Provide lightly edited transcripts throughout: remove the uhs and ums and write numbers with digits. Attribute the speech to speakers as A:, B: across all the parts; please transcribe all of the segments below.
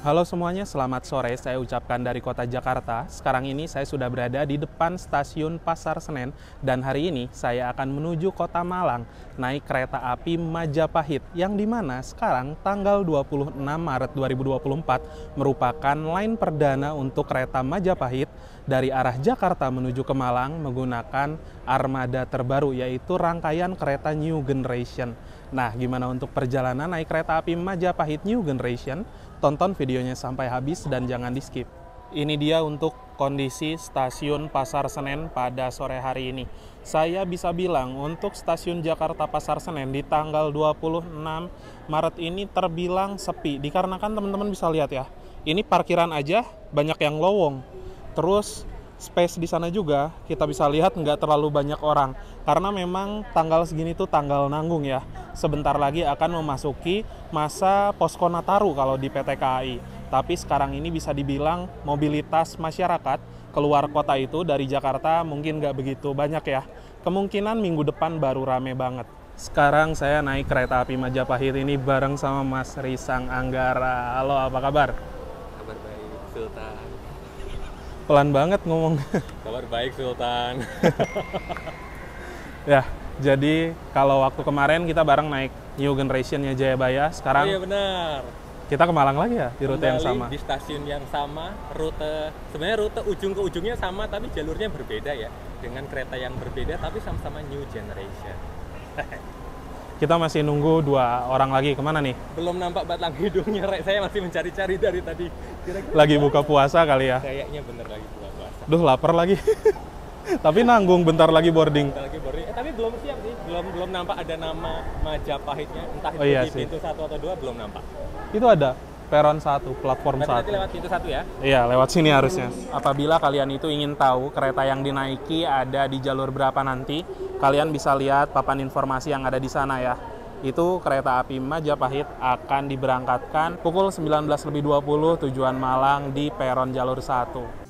A: Halo semuanya, selamat sore. Saya ucapkan dari kota Jakarta. Sekarang ini saya sudah berada di depan stasiun Pasar Senen dan hari ini saya akan menuju kota Malang naik kereta api Majapahit yang dimana sekarang tanggal 26 Maret 2024 merupakan line perdana untuk kereta Majapahit dari arah Jakarta menuju ke Malang menggunakan armada terbaru yaitu rangkaian kereta New Generation. Nah, gimana untuk perjalanan naik kereta api Majapahit New Generation? Tonton videonya sampai habis dan jangan di-skip. Ini dia untuk kondisi stasiun Pasar Senen pada sore hari ini. Saya bisa bilang untuk stasiun Jakarta Pasar Senen di tanggal 26 Maret ini terbilang sepi. Dikarenakan teman-teman bisa lihat ya, ini parkiran aja banyak yang lowong. Terus space di sana juga kita bisa lihat nggak terlalu banyak orang karena memang tanggal segini tuh tanggal nanggung ya. Sebentar lagi akan memasuki masa posko Nataru kalau di PT KAI. Tapi sekarang ini bisa dibilang mobilitas masyarakat keluar kota itu dari Jakarta mungkin nggak begitu banyak ya. Kemungkinan minggu depan baru rame banget. Sekarang saya naik kereta api Majapahit ini bareng sama Mas Risang Anggara. Halo, apa kabar?
B: Kabar baik, Sultan.
A: Pelan banget ngomong.
B: Kabar baik, Sultan.
A: Ya, jadi kalau waktu kemarin kita bareng naik New Generation-nya Jayabaya, sekarang
B: Oh iya benar.
A: kita ke Malang lagi ya, di rute yang
B: Kembali
A: sama.
B: di stasiun yang sama, sebenarnya rute ujung ke ujungnya sama, tapi jalurnya berbeda ya. Dengan kereta yang berbeda, tapi sama-sama New Generation.
A: Kita masih nunggu dua orang lagi, kemana nih?
B: Belum nampak batang hidungnya, Rek. Saya masih mencari-cari dari tadi. Kira-kira
A: Lagi buka puasa kali ya?
B: kayaknya bener lagi buka puasa.
A: Duh, lapar lagi. Tapi nanggung, bentar lagi boarding.
B: Bentar lagi boarding. Tapi belum siap sih, belum nampak ada nama Majapahitnya. Entah itu
A: Oh iya
B: di
A: sih.
B: pintu 1 atau 2 belum nampak.
A: Itu ada peron 1, platform
B: Berarti nanti
A: 1.
B: lewat pintu 1 ya.
A: Iya, lewat sini harusnya. Apabila kalian itu ingin tahu kereta yang dinaiki ada di jalur berapa nanti, kalian bisa lihat papan informasi yang ada di sana ya. Itu kereta api Majapahit akan diberangkatkan pukul 19.20 tujuan Malang di peron jalur 1.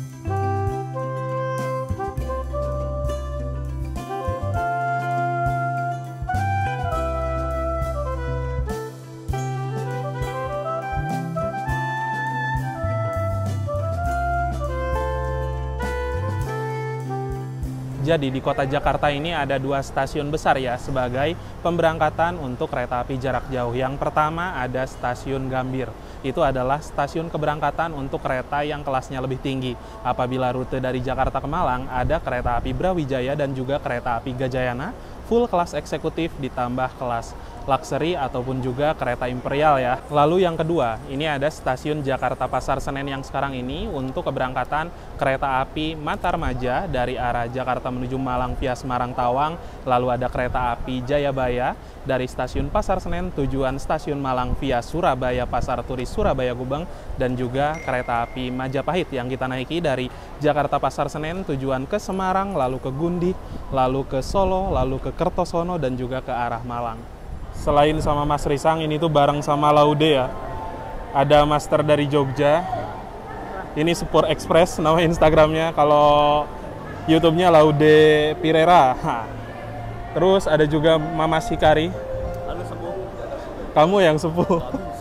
A: Jadi di kota Jakarta ini ada dua stasiun besar ya sebagai pemberangkatan untuk kereta api jarak jauh. Yang pertama ada stasiun Gambir. Itu adalah stasiun keberangkatan untuk kereta yang kelasnya lebih tinggi. Apabila rute dari Jakarta ke Malang ada kereta api Brawijaya dan juga kereta api Gajayana full kelas eksekutif ditambah kelas luxury ataupun juga kereta imperial ya. Lalu yang kedua, ini ada stasiun Jakarta Pasar Senen yang sekarang ini untuk keberangkatan kereta api Matarmaja dari arah Jakarta menuju Malang via Semarang Tawang. Lalu ada kereta api Jayabaya dari stasiun Pasar Senen tujuan stasiun Malang via Surabaya Pasar Turis Surabaya Gubeng dan juga kereta api Majapahit yang kita naiki dari Jakarta Pasar Senen tujuan ke Semarang, lalu ke Gundi, lalu ke Solo, lalu ke Kertosono dan juga ke arah Malang. Selain sama Mas Risang, ini tuh bareng sama Laude ya. Ada master dari Jogja. Ini Sport Express nama Instagramnya. Kalau YouTube-nya Laude Pirera. Terus ada juga Mama Sikari.
B: Halo sepuh.
A: Kamu yang sepuh.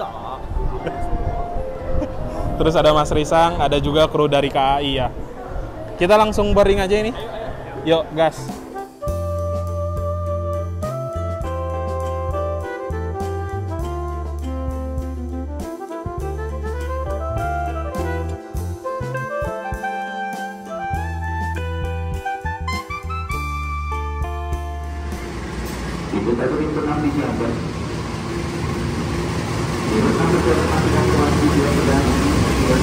A: Terus ada Mas Risang, ada juga kru dari KAI ya. Kita langsung boarding aja ini. Yuk, gas.
C: Ibu tadi pernah dijabat. Ibu sampai ke panggilan wajib dia sedang dia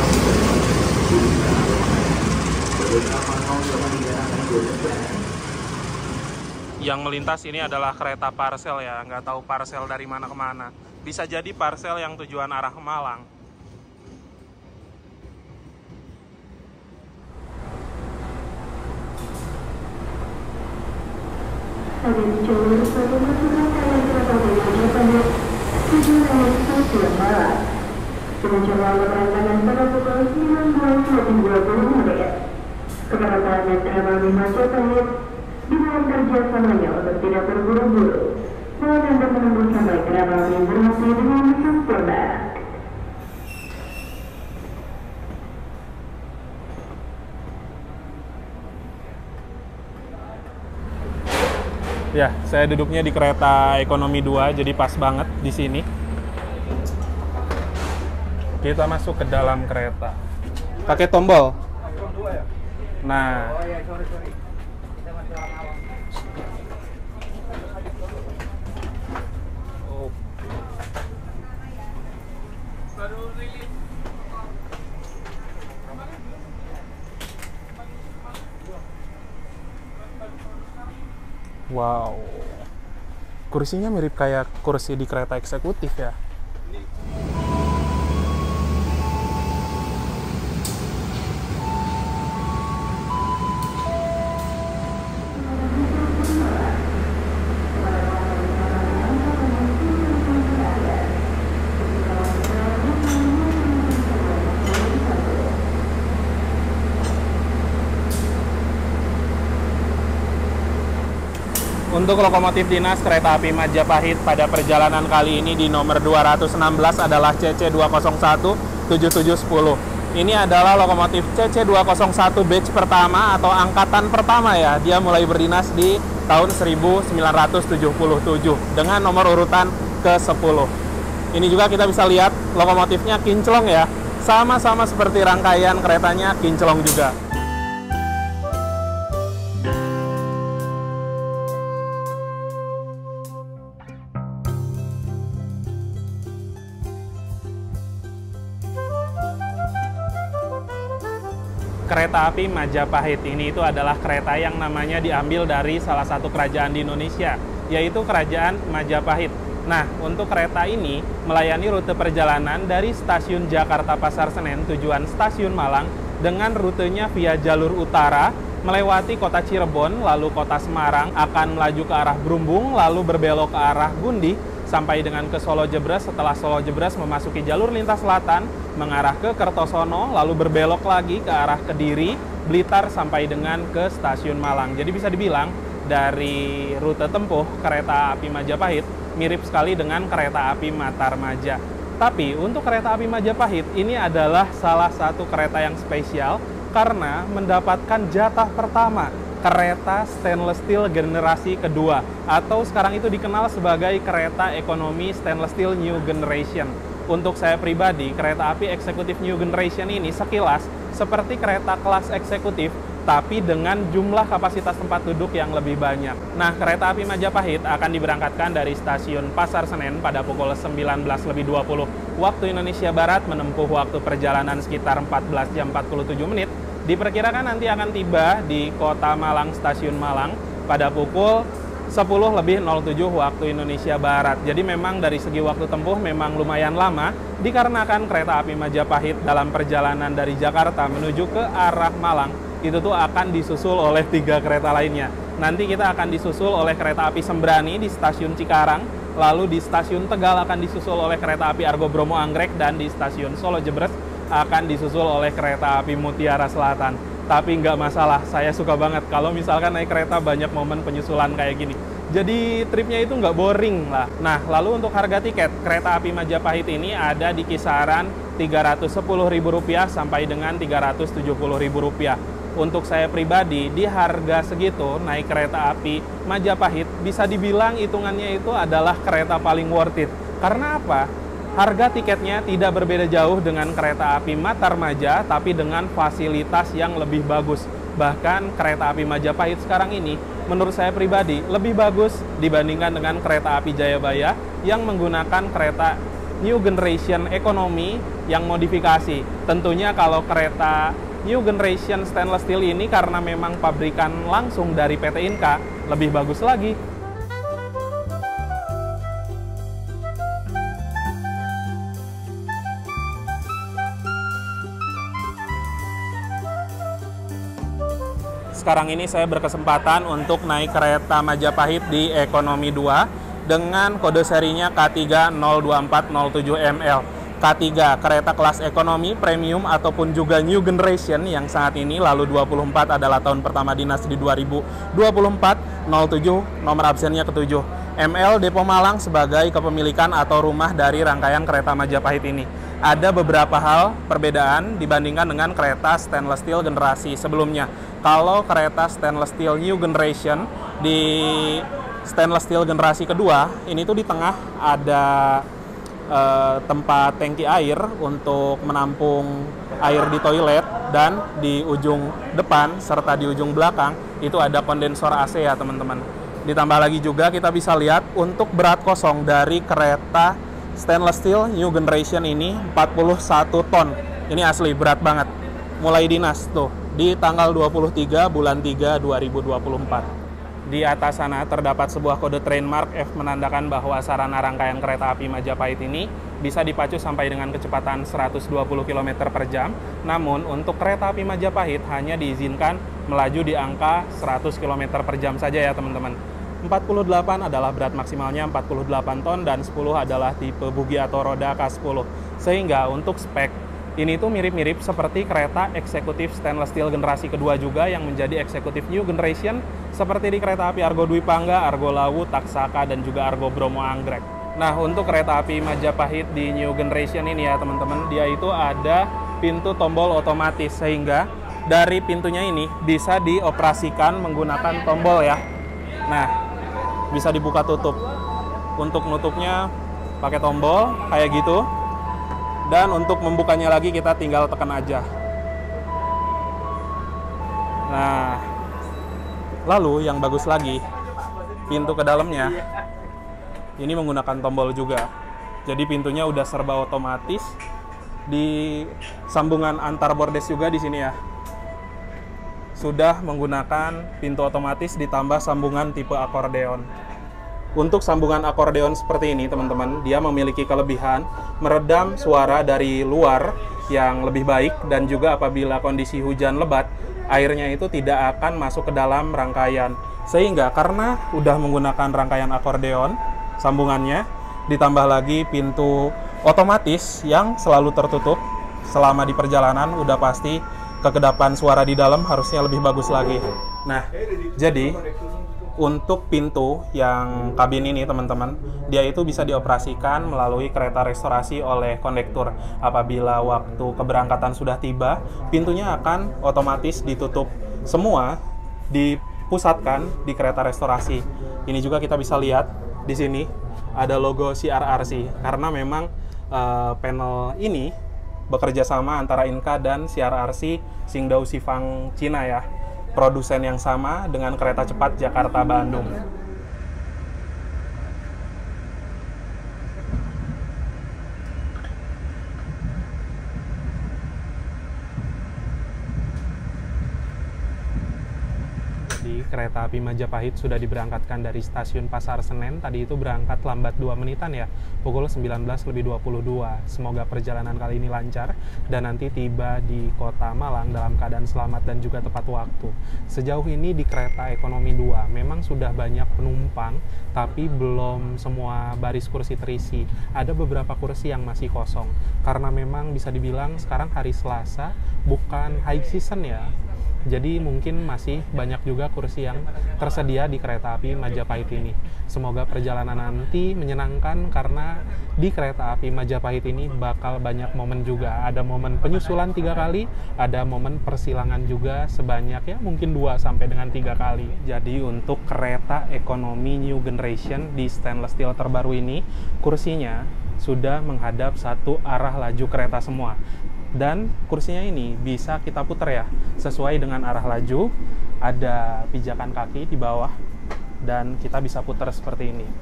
A: Yang melintas ini adalah kereta parcel ya, nggak tahu parcel dari mana ke mana. Bisa jadi parcel yang tujuan arah Malang.
D: Ada di jalur satu masukkan kalian kereta api Majapahit tujuan stasiun Malang. Dengan jadwal keberangkatan pada pukul 19.20 WIB. Keberangkatan kereta api Majapahit dengan kerjasamanya untuk tidak terburu-buru. Mohon Anda menunggu sampai kereta api berhasil dengan sempurna.
A: Ya, saya duduknya di kereta ekonomi 2, jadi pas banget di sini. Kita masuk ke dalam kereta. Pakai tombol. Nah. Wow, kursinya mirip kayak kursi di kereta eksekutif ya. Untuk lokomotif dinas kereta api Majapahit pada perjalanan kali ini di nomor 216 adalah CC201-7710. Ini adalah lokomotif CC201 batch pertama atau angkatan pertama ya. Dia mulai berdinas di tahun 1977 dengan nomor urutan ke-10. Ini juga kita bisa lihat lokomotifnya kinclong ya. Sama-sama seperti rangkaian keretanya kinclong juga. Kereta api Majapahit ini itu adalah kereta yang namanya diambil dari salah satu kerajaan di Indonesia, yaitu Kerajaan Majapahit. Nah, untuk kereta ini melayani rute perjalanan dari stasiun Jakarta Pasar Senen tujuan stasiun Malang dengan rutenya via jalur utara, melewati kota Cirebon, lalu kota Semarang, akan melaju ke arah Brumbung, lalu berbelok ke arah Gundi, sampai dengan ke Solo Jebres. Setelah Solo Jebres memasuki jalur lintas selatan, mengarah ke Kertosono, lalu berbelok lagi ke arah Kediri, Blitar, sampai dengan ke stasiun Malang. Jadi bisa dibilang dari rute tempuh kereta api Majapahit mirip sekali dengan kereta api Matarmaja. Tapi untuk kereta api Majapahit ini adalah salah satu kereta yang spesial karena mendapatkan jatah pertama kereta stainless steel generasi kedua, atau sekarang itu dikenal sebagai kereta ekonomi stainless steel new generation. Untuk saya pribadi, kereta api eksekutif new generation ini sekilas seperti kereta kelas eksekutif, tapi dengan jumlah kapasitas tempat duduk yang lebih banyak. Nah, kereta api Majapahit akan diberangkatkan dari stasiun Pasar Senen pada pukul 19.20 waktu Indonesia Barat, menempuh waktu perjalanan sekitar 14 jam 47 menit. Diperkirakan nanti akan tiba di Kota Malang, stasiun Malang, pada pukul 10.07 waktu Indonesia Barat. Jadi memang dari segi waktu tempuh memang lumayan lama, dikarenakan kereta api Majapahit dalam perjalanan dari Jakarta menuju ke arah Malang itu tuh akan disusul oleh 3 kereta lainnya. Nanti kita akan disusul oleh kereta api Sembrani di stasiun Cikarang, lalu di stasiun Tegal akan disusul oleh kereta api Argo Bromo Anggrek, dan di stasiun Solo Jebres akan disusul oleh kereta api Mutiara Selatan. Tapi nggak masalah, saya suka banget kalau misalkan naik kereta banyak momen penyusulan kayak gini. Jadi tripnya itu nggak boring lah. Nah, lalu untuk harga tiket, kereta api Majapahit ini ada di kisaran Rp310.000 sampai dengan Rp370.000. Untuk saya pribadi, di harga segitu, naik kereta api Majapahit, bisa dibilang hitungannya itu adalah kereta paling worth it. Karena apa? Harga tiketnya tidak berbeda jauh dengan kereta api Matarmaja, tapi dengan fasilitas yang lebih bagus. Bahkan kereta api Majapahit sekarang ini, menurut saya pribadi, lebih bagus dibandingkan dengan kereta api Jayabaya yang menggunakan kereta New Generation Ekonomi yang modifikasi. Tentunya kalau kereta New Generation Stainless Steel ini karena memang pabrikan langsung dari PT Inka, lebih bagus lagi. Sekarang ini saya berkesempatan untuk naik kereta Majapahit di Ekonomi 2 dengan kode serinya K3-02407ML. K3, kereta kelas ekonomi, premium, ataupun juga new generation yang saat ini, lalu 24 adalah tahun pertama dinas di 2024, 07, nomor absennya ke-7. ML Depo Malang sebagai kepemilikan atau rumah dari rangkaian kereta Majapahit ini. Ada beberapa hal perbedaan dibandingkan dengan kereta stainless steel generasi sebelumnya. Kalau kereta stainless steel new generation di stainless steel generasi kedua. Ini tuh di tengah ada tempat tangki air untuk menampung air di toilet, dan di ujung depan serta di ujung belakang itu ada kondensor AC ya teman-teman. Ditambah lagi juga kita bisa lihat untuk berat kosong dari kereta stainless steel new generation ini 41 ton. Ini asli berat banget. Mulai dinas tuh di tanggal 23 bulan 3 2024. Di atas sana terdapat sebuah kode trademark F menandakan bahwa sarana rangkaian kereta api Majapahit ini bisa dipacu sampai dengan kecepatan 120 km per jam. Namun untuk kereta api Majapahit hanya diizinkan melaju di angka 100 km per jam saja ya teman-teman. 48 adalah berat maksimalnya 48 ton dan 10 adalah tipe bugi atau roda K10. Sehingga untuk spek ini tuh mirip-mirip seperti kereta eksekutif stainless steel generasi kedua juga yang menjadi eksekutif new generation seperti di kereta api Argo Dwi Pangga, Argo Lawu, Taksaka, dan juga Argo Bromo Anggrek. Nah, untuk kereta api Majapahit di new generation ini ya teman-teman, dia itu ada pintu tombol otomatis sehingga dari pintunya ini bisa dioperasikan menggunakan tombol ya. Nah, bisa dibuka tutup. Untuk nutupnya pakai tombol kayak gitu. Dan untuk membukanya lagi kita tinggal tekan aja. Nah, lalu yang bagus lagi, pintu ke dalamnya ini menggunakan tombol juga. Jadi pintunya udah serba otomatis. Di sambungan antar bordes juga di sini ya. Sudah menggunakan pintu otomatis ditambah sambungan tipe akordeon. Untuk sambungan akordeon seperti ini teman-teman, dia memiliki kelebihan meredam suara dari luar yang lebih baik, dan juga apabila kondisi hujan lebat, airnya itu tidak akan masuk ke dalam rangkaian. Sehingga karena udah menggunakan rangkaian akordeon, sambungannya ditambah lagi pintu otomatis yang selalu tertutup selama di perjalanan, udah pasti kekedapan suara di dalam harusnya lebih bagus lagi. Nah, jadi untuk pintu yang kabin ini teman-teman, dia itu bisa dioperasikan melalui kereta restorasi oleh kondektur. Apabila waktu keberangkatan sudah tiba, pintunya akan otomatis ditutup semua, dipusatkan di kereta restorasi. Ini juga kita bisa lihat di sini ada logo CRRC, karena memang panel ini bekerja sama antara Inka dan CRRC Qingdao Shifang Cina ya. Produsen yang sama dengan kereta cepat Jakarta-Bandung. Kereta api Majapahit sudah diberangkatkan dari stasiun Pasar Senen. Tadi itu berangkat lambat 2 menitan ya, pukul 19.22. Semoga perjalanan kali ini lancar dan nanti tiba di Kota Malang dalam keadaan selamat dan juga tepat waktu. Sejauh ini di kereta ekonomi 2 memang sudah banyak penumpang, tapi belum semua baris kursi terisi. Ada beberapa kursi yang masih kosong karena memang bisa dibilang sekarang hari Selasa, bukan high season ya. Jadi mungkin masih banyak juga kursi yang tersedia di kereta api Majapahit ini. Semoga perjalanan nanti menyenangkan, karena di kereta api Majapahit ini bakal banyak momen juga. Ada momen penyusulan 3 kali, ada momen persilangan juga sebanyak ya mungkin 2 sampai dengan 3 kali. Jadi untuk kereta ekonomi new generation di stainless steel terbaru ini, kursinya sudah menghadap satu arah laju kereta semua. Dan kursinya ini bisa kita putar ya, sesuai dengan arah laju. Ada pijakan kaki di bawah, dan kita bisa putar seperti ini.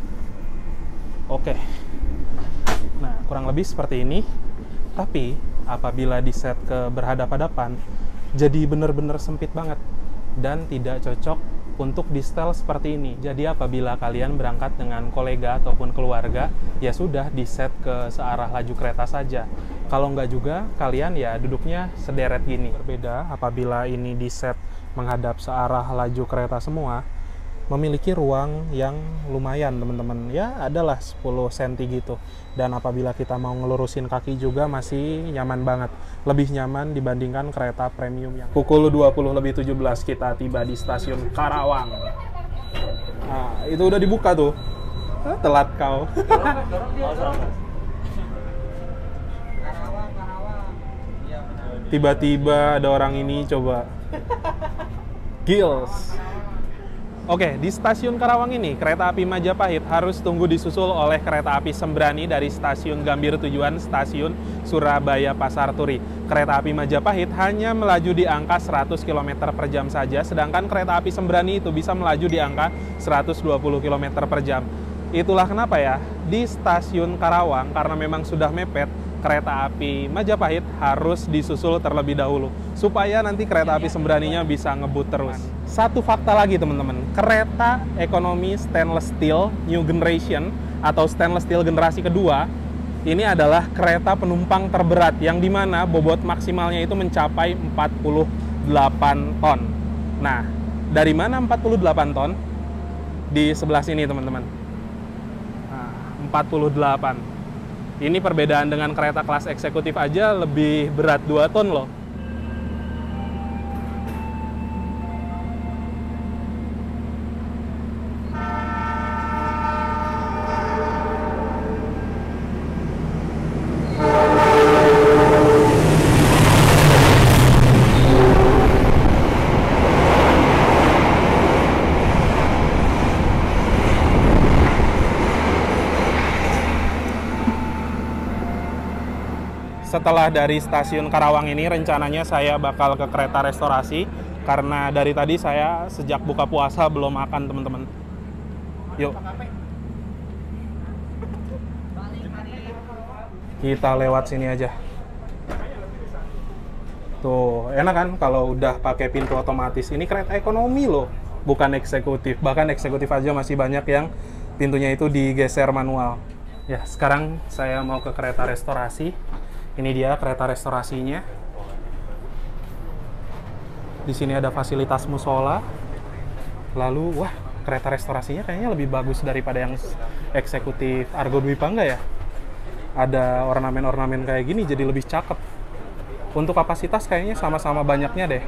A: Oke. Nah, kurang lebih seperti ini. Tapi, apabila di set ke berhadap-hadapan, jadi benar-benar sempit banget. Dan tidak cocok untuk di setel seperti ini. Jadi apabila kalian berangkat dengan kolega ataupun keluarga, ya sudah di set ke searah laju kereta saja. Kalau nggak juga, kalian ya duduknya sederet gini. Berbeda apabila ini di set menghadap searah laju kereta semua, memiliki ruang yang lumayan teman-teman. Ya adalah 10 cm gitu. Dan apabila kita mau ngelurusin kaki juga masih nyaman banget. Lebih nyaman dibandingkan kereta premium yang pukul 20:17 kita tiba di stasiun Karawang. Nah, itu udah dibuka tuh. Telat kau. Tiba-tiba ada orang ini coba. Gils. Oke, di stasiun Karawang ini, kereta api Majapahit harus tunggu disusul oleh kereta api Sembrani dari stasiun Gambir tujuan stasiun Surabaya Pasar Turi. Kereta api Majapahit hanya melaju di angka 100 km per jam saja, sedangkan kereta api Sembrani itu bisa melaju di angka 120 km per jam. Itulah kenapa ya, di stasiun Karawang, karena memang sudah mepet, kereta api Majapahit harus disusul terlebih dahulu supaya nanti kereta api Sembraninya bisa ngebut terus. Satu fakta lagi teman-teman, kereta ekonomi stainless steel new generation atau stainless steel generasi kedua ini adalah kereta penumpang terberat yang dimana bobot maksimalnya itu mencapai 48 ton. Nah, dari mana 48 ton? Di sebelah sini teman-teman. Nah, 48. Ini perbedaan dengan kereta kelas eksekutif aja lebih berat 2 ton loh. Setelah dari stasiun Karawang ini, rencananya saya bakal ke kereta restorasi karena dari tadi saya sejak buka puasa belum makan teman-teman. Yuk. Kita lewat sini aja. Tuh, enak kan kalau udah pakai pintu otomatis. Ini kereta ekonomi loh, bukan eksekutif. Bahkan eksekutif aja masih banyak yang pintunya itu digeser manual. Ya, sekarang saya mau ke kereta restorasi. Ini dia kereta restorasinya. Di sini ada fasilitas musola. Lalu, wah, kereta restorasinya kayaknya lebih bagus daripada yang eksekutif Argo Dwi Pangga ya. Ada ornamen-ornamen kayak gini jadi lebih cakep. Untuk kapasitas kayaknya sama-sama banyaknya deh.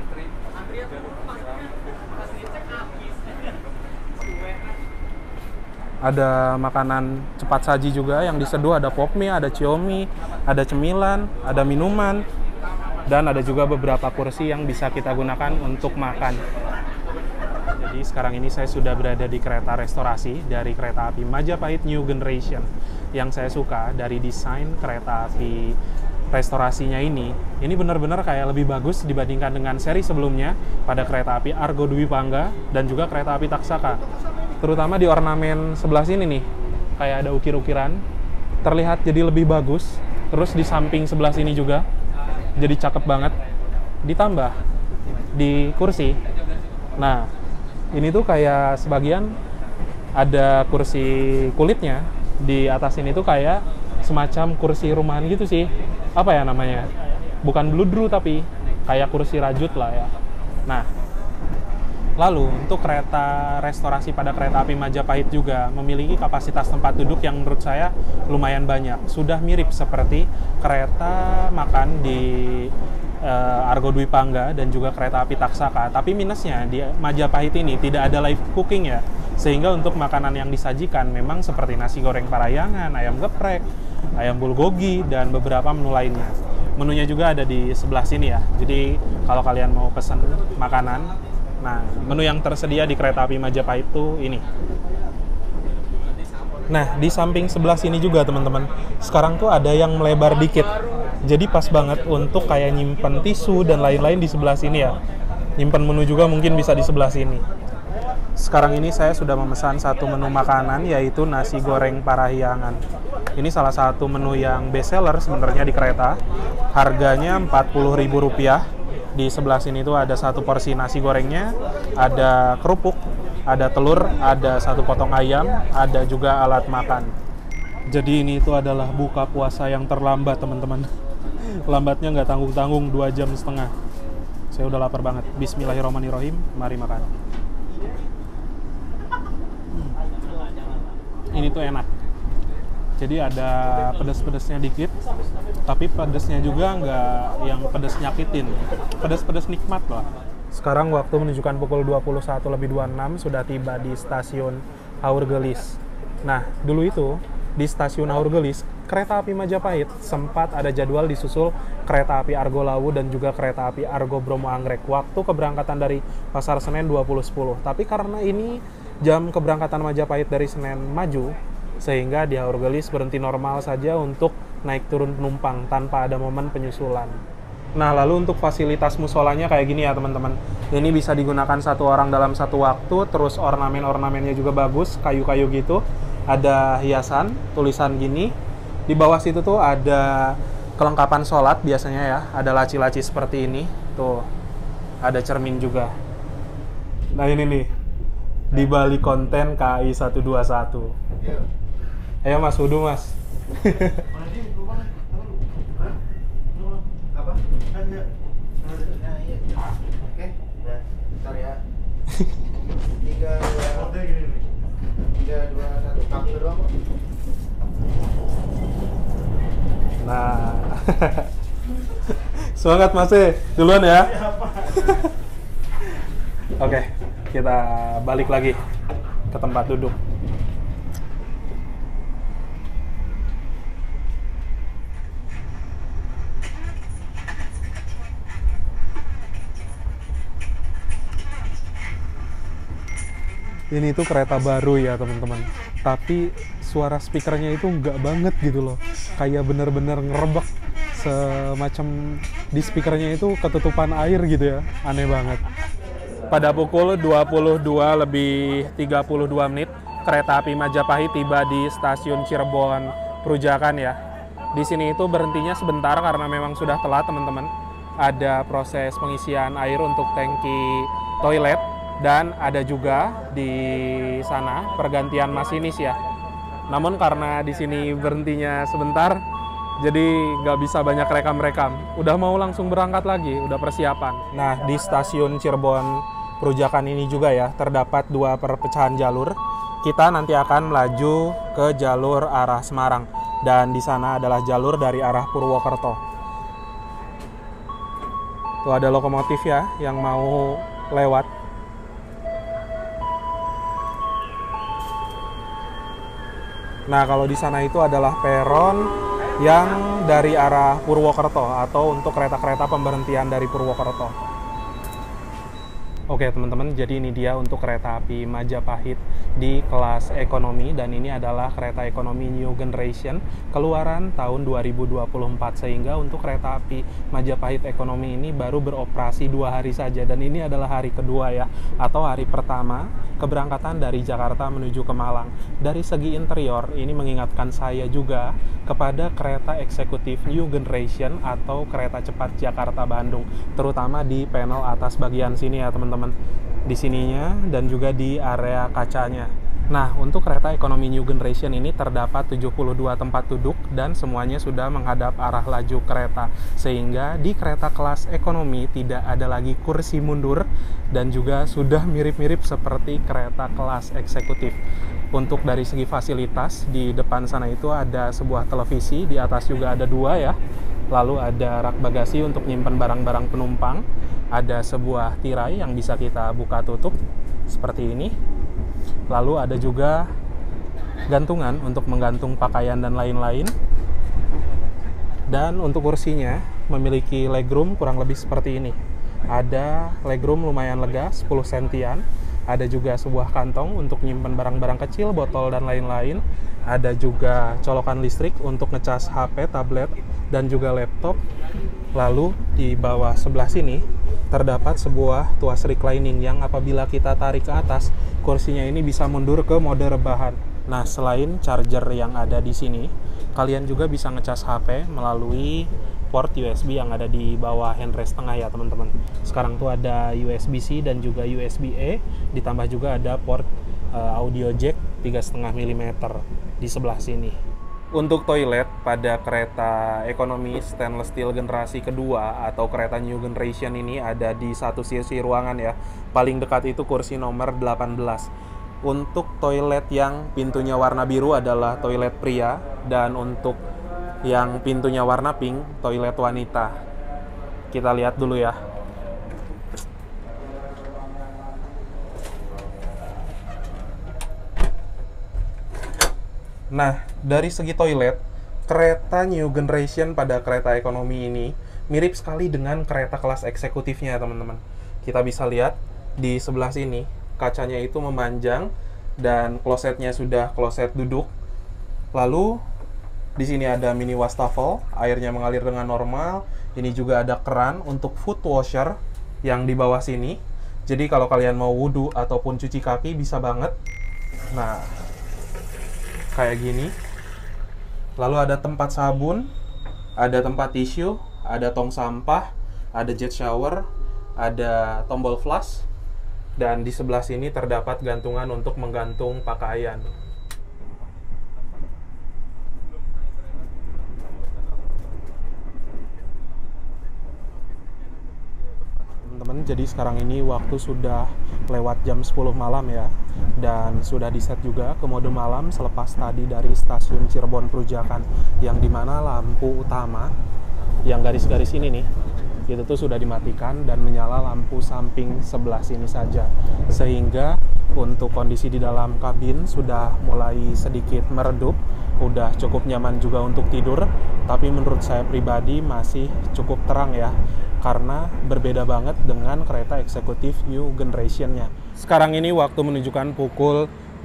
A: Ada makanan cepat saji juga yang diseduh, ada pop mie, ada cionomie, ada cemilan, ada minuman, dan ada juga beberapa kursi yang bisa kita gunakan untuk makan. Jadi sekarang ini saya sudah berada di kereta restorasi dari kereta api Majapahit New Generation. Yang saya suka dari desain kereta api restorasinya ini benar-benar kayak lebih bagus dibandingkan dengan seri sebelumnya pada kereta api Argo Dwi Pangga dan juga kereta api Taksaka. Terutama di ornamen sebelah sini nih, kayak ada ukir-ukiran, terlihat jadi lebih bagus. Terus di samping sebelah sini juga, jadi cakep banget. Ditambah di kursi, nah ini tuh kayak sebagian ada kursi kulitnya, di atas ini tuh kayak semacam kursi rumahan gitu sih. Apa ya namanya? Bukan bludru tapi kayak kursi rajut lah ya. Nah, lalu, untuk kereta restorasi pada kereta api Majapahit juga memiliki kapasitas tempat duduk yang menurut saya lumayan banyak. Sudah mirip seperti kereta makan di Argo Dwi Pangga dan juga kereta api Taksaka. Tapi minusnya di Majapahit ini tidak ada live cooking ya. Sehingga untuk makanan yang disajikan memang seperti nasi goreng Parahyangan, ayam geprek, ayam bulgogi, dan beberapa menu lainnya. Menunya juga ada di sebelah sini ya. Jadi kalau kalian mau pesan makanan, nah, menu yang tersedia di kereta api Majapahit itu ini. Nah, di samping sebelah sini juga teman-teman, sekarang tuh ada yang melebar dikit. Jadi pas banget untuk kayak nyimpen tisu dan lain-lain di sebelah sini ya. Nyimpen menu juga mungkin bisa di sebelah sini. Sekarang ini saya sudah memesan satu menu makanan, yaitu nasi goreng Parahyangan. Ini salah satu menu yang best seller sebenarnya di kereta. Harganya Rp40.000. Di sebelah sini tuh ada satu porsi nasi gorengnya, ada kerupuk, ada telur, ada satu potong ayam, ada juga alat makan. Jadi ini itu adalah buka puasa yang terlambat teman-teman. Lambatnya nggak tanggung-tanggung 2,5 jam. Saya udah lapar banget. Bismillahirrahmanirrahim, mari makan. Ini tuh enak. Jadi ada pedas-pedasnya dikit, tapi pedasnya juga nggak yang pedas nyakitin. Pedas-pedas nikmat lah. Sekarang waktu menunjukkan pukul 21.26 sudah tiba di stasiun Haur Gelis. Nah, dulu itu di stasiun Aurgelis, kereta api Majapahit sempat ada jadwal disusul kereta api Argo Lawu dan juga kereta api Argo Bromo Anggrek. Waktu keberangkatan dari Pasar Senen 20.10. Tapi karena ini jam keberangkatan Majapahit dari Senen maju, sehingga di Aurgelis berhenti normal saja untuk naik turun penumpang tanpa ada momen penyusulan. Nah, lalu untuk fasilitas musolanya kayak gini ya teman-teman. Ini bisa digunakan satu orang dalam satu waktu, terus ornamen-ornamennya juga bagus, kayu-kayu gitu. Ada hiasan, tulisan gini. Di bawah situ tuh ada kelengkapan sholat biasanya ya. Ada laci-laci seperti ini. Tuh, ada cermin juga. Nah ini nih, di balik konten KAI 121. Ayo mas, wudhu mas. Nah, semangat mas, duluan ya. Oke, kita balik lagi ke tempat duduk. Ini tuh kereta baru ya teman-teman, tapi suara speakernya itu nggak banget gitu loh, kayak bener-bener ngerebek, semacam di speakernya itu ketutupan air gitu ya, aneh banget. Pada pukul 22:32 menit, kereta api Majapahit tiba di stasiun Cirebon Perujakan ya. Di sini itu berhentinya sebentar karena memang sudah telat teman-teman. Ada proses pengisian air untuk tangki toilet. Dan ada juga di sana pergantian masinis ya. Namun karena di sini berhentinya sebentar, jadi nggak bisa banyak rekam-rekam. Udah mau langsung berangkat lagi, udah persiapan. Nah, di stasiun Cirebon Perujakan ini juga ya, terdapat dua perpecahan jalur. Kita nanti akan melaju ke jalur arah Semarang. Dan di sana adalah jalur dari arah Purwokerto. Tuh ada lokomotif ya, yang mau lewat. Nah, kalau di sana itu adalah peron yang dari arah Purwokerto atau untuk kereta-kereta pemberhentian dari Purwokerto. Oke teman-teman, jadi ini dia untuk kereta api Majapahit di kelas ekonomi, dan ini adalah kereta ekonomi New Generation keluaran tahun 2024, sehingga untuk kereta api Majapahit ekonomi ini baru beroperasi 2 hari saja, dan ini adalah hari kedua ya, atau hari pertama keberangkatan dari Jakarta menuju ke Malang. Dari segi interior, ini mengingatkan saya juga kepada kereta eksekutif New Generation atau kereta cepat Jakarta-Bandung, terutama di panel atas bagian sini ya teman-teman, di sininya dan juga di area kacanya. Nah, untuk kereta ekonomi New Generation ini terdapat 72 tempat duduk dan semuanya sudah menghadap arah laju kereta, sehingga di kereta kelas ekonomi tidak ada lagi kursi mundur dan juga sudah mirip-mirip seperti kereta kelas eksekutif. Untuk dari segi fasilitas, di depan sana itu ada sebuah televisi, di atas juga ada 2 ya. Lalu ada rak bagasi untuk nyimpan barang-barang penumpang. Ada sebuah tirai yang bisa kita buka tutup seperti ini. Lalu ada juga gantungan untuk menggantung pakaian dan lain-lain. Dan untuk kursinya memiliki legroom kurang lebih seperti ini. Ada legroom lumayan lega, 10 sentian. Ada juga sebuah kantong untuk menyimpan barang-barang kecil, botol, dan lain-lain. Ada juga colokan listrik untuk ngecas HP, tablet, dan juga laptop. Lalu di bawah sebelah sini terdapat sebuah tuas reclining yang apabila kita tarik ke atas, kursinya ini bisa mundur ke mode rebahan. Nah, selain charger yang ada di sini, kalian juga bisa ngecas HP melalui port USB yang ada di bawah handrest tengah ya teman-teman. Sekarang tuh ada USB-C dan juga USB-A, ditambah juga ada port audio jack 3,5 mm di sebelah sini. Untuk toilet pada kereta ekonomi stainless steel generasi kedua atau kereta New Generation ini ada di satu sisi ruangan ya. Paling dekat itu kursi nomor 18. Untuk toilet yang pintunya warna biru adalah toilet pria, dan untuk yang pintunya warna pink, toilet wanita. Kita lihat dulu ya. Nah, dari segi toilet, kereta New Generation pada kereta ekonomi ini mirip sekali dengan kereta kelas eksekutifnya, teman-teman. Kita bisa lihat di sebelah sini, kacanya itu memanjang dan klosetnya sudah kloset duduk. Lalu di sini ada mini wastafel, airnya mengalir dengan normal. Ini juga ada keran untuk foot washer yang di bawah sini. Jadi kalau kalian mau wudhu ataupun cuci kaki bisa banget. Nah, kayak gini. Lalu ada tempat sabun, ada tempat tisu, ada tong sampah, ada jet shower, ada tombol flush, dan di sebelah sini terdapat gantungan untuk menggantung pakaian. Teman-teman, jadi sekarang ini waktu sudah lewat jam 10 malam ya, dan sudah di-set juga ke mode malam selepas tadi dari stasiun Cirebon Perujakan, yang dimana lampu utama yang garis-garis ini nih, itu tuh sudah dimatikan dan menyala lampu samping sebelah sini saja, sehingga untuk kondisi di dalam kabin sudah mulai sedikit meredup, udah cukup nyaman juga untuk tidur, tapi menurut saya pribadi masih cukup terang ya, karena berbeda banget dengan kereta eksekutif New Generation-nya. Sekarang ini waktu menunjukkan pukul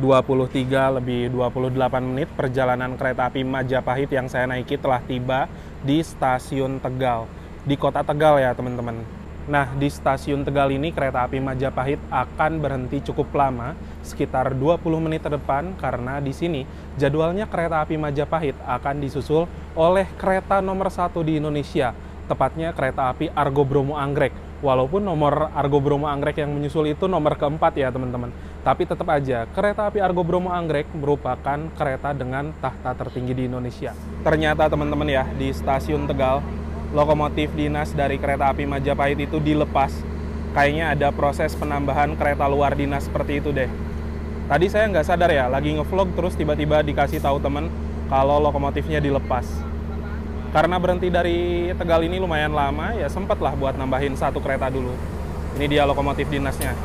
A: 23:28 perjalanan kereta api Majapahit yang saya naiki telah tiba di stasiun Tegal, di kota Tegal ya teman-teman. Nah, di stasiun Tegal ini kereta api Majapahit akan berhenti cukup lama, sekitar 20 menit ke depan, karena di sini jadwalnya kereta api Majapahit akan disusul oleh kereta nomor 1 di Indonesia, tepatnya kereta api Argo Bromo Anggrek. Walaupun nomor Argo Bromo Anggrek yang menyusul itu nomor keempat ya teman-teman, tapi tetap aja kereta api Argo Bromo Anggrek merupakan kereta dengan tahta tertinggi di Indonesia. Ternyata teman-teman ya, di stasiun Tegal lokomotif dinas dari kereta api Majapahit itu dilepas. Kayaknya ada proses penambahan kereta luar dinas seperti itu deh. Tadi saya nggak sadar ya, lagi ngevlog terus tiba-tiba dikasih tahu temen kalau lokomotifnya dilepas. Karena berhenti dari Tegal ini lumayan lama, ya sempet lah buat nambahin satu kereta dulu. Ini dia lokomotif dinasnya.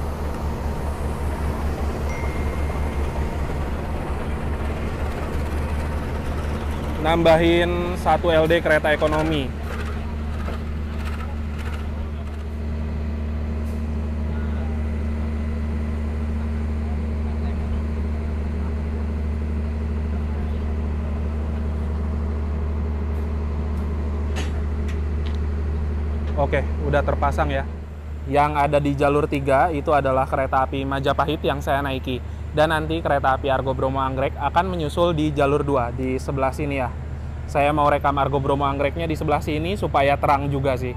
A: Nambahin 1 LD kereta ekonomi. Oke, udah terpasang ya. Yang ada di jalur 3 itu adalah kereta api Majapahit yang saya naiki. Dan nanti kereta api Argo Bromo Anggrek akan menyusul di jalur 2, di sebelah sini ya. Saya mau rekam Argo Bromo Anggreknya di sebelah sini supaya terang juga sih.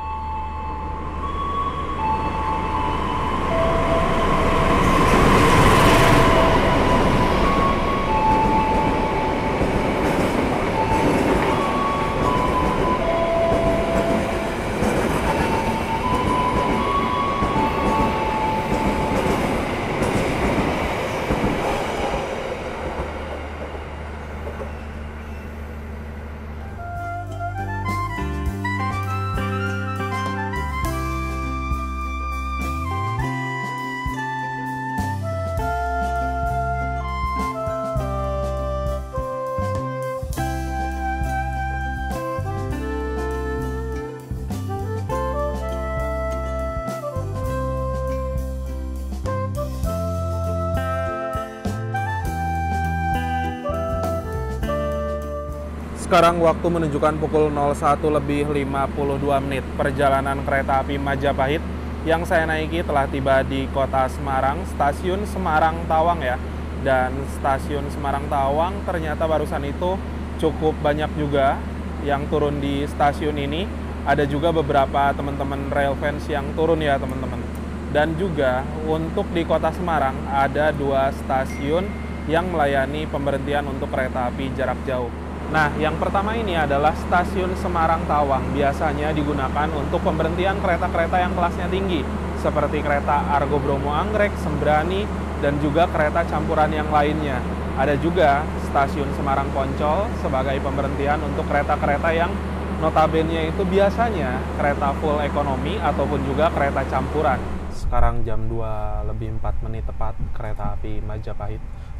A: Sekarang waktu menunjukkan pukul 01:52 perjalanan kereta api Majapahit yang saya naiki telah tiba di kota Semarang, stasiun Semarang Tawang ya. Dan stasiun Semarang Tawang ternyata barusan itu cukup banyak juga yang turun di stasiun ini. Ada juga beberapa teman-teman rail fans yang turun ya teman-teman. Dan juga untuk di kota Semarang ada 2 stasiun yang melayani pemberhentian untuk kereta api jarak jauh. Nah, yang pertama ini adalah stasiun Semarang Tawang. Biasanya digunakan untuk pemberhentian kereta-kereta yang kelasnya tinggi, seperti kereta Argo Bromo Anggrek, Sembrani, dan juga kereta campuran yang lainnya. Ada juga stasiun Semarang Poncol sebagai pemberhentian untuk kereta-kereta yang notabene itu biasanya kereta full ekonomi ataupun juga kereta campuran. Sekarang jam 2:04 tepat, kereta api Majapahit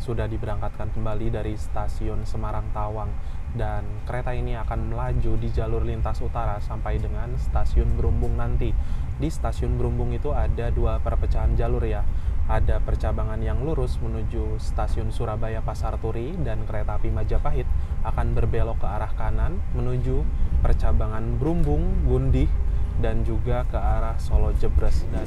A: sudah diberangkatkan kembali dari stasiun Semarang Tawang, dan kereta ini akan melaju di jalur lintas utara sampai dengan stasiun Berumbung nanti. Di stasiun Berumbung itu ada dua perpecahan jalur ya. Ada percabangan yang lurus menuju stasiun Surabaya Pasar Turi, dan kereta api Majapahit akan berbelok ke arah kanan menuju percabangan Berumbung, Gundih, dan juga ke arah Solo Jebres dari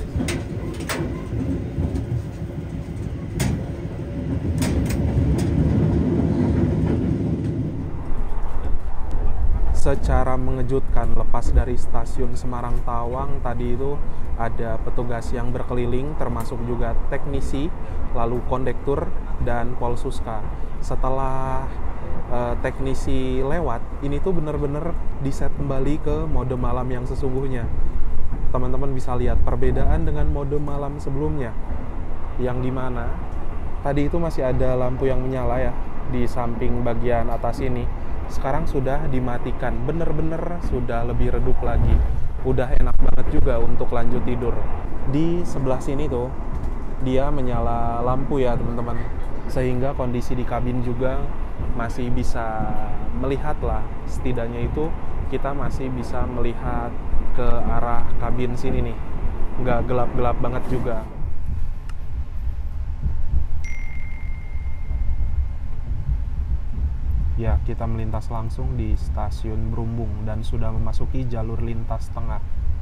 A: secara mengejutkan. Lepas dari stasiun Semarang Tawang tadi itu ada petugas yang berkeliling, termasuk juga teknisi, lalu kondektur dan Polsuska. Setelah teknisi lewat, ini tuh bener-bener di-set kembali ke mode malam yang sesungguhnya. Teman-teman bisa lihat perbedaan dengan mode malam sebelumnya, yang dimana tadi itu masih ada lampu yang menyala ya di samping bagian atas ini. Sekarang sudah dimatikan, bener-bener sudah lebih redup lagi. Udah enak banget juga untuk lanjut tidur. Di sebelah sini tuh dia menyala lampu ya teman-teman, sehingga kondisi di kabin juga masih bisa melihat lah. Setidaknya itu kita masih bisa melihat ke arah kabin sini nih, nggak gelap-gelap banget juga. Ya, kita melintas langsung di stasiun Berumbung dan sudah memasuki jalur lintas tengah.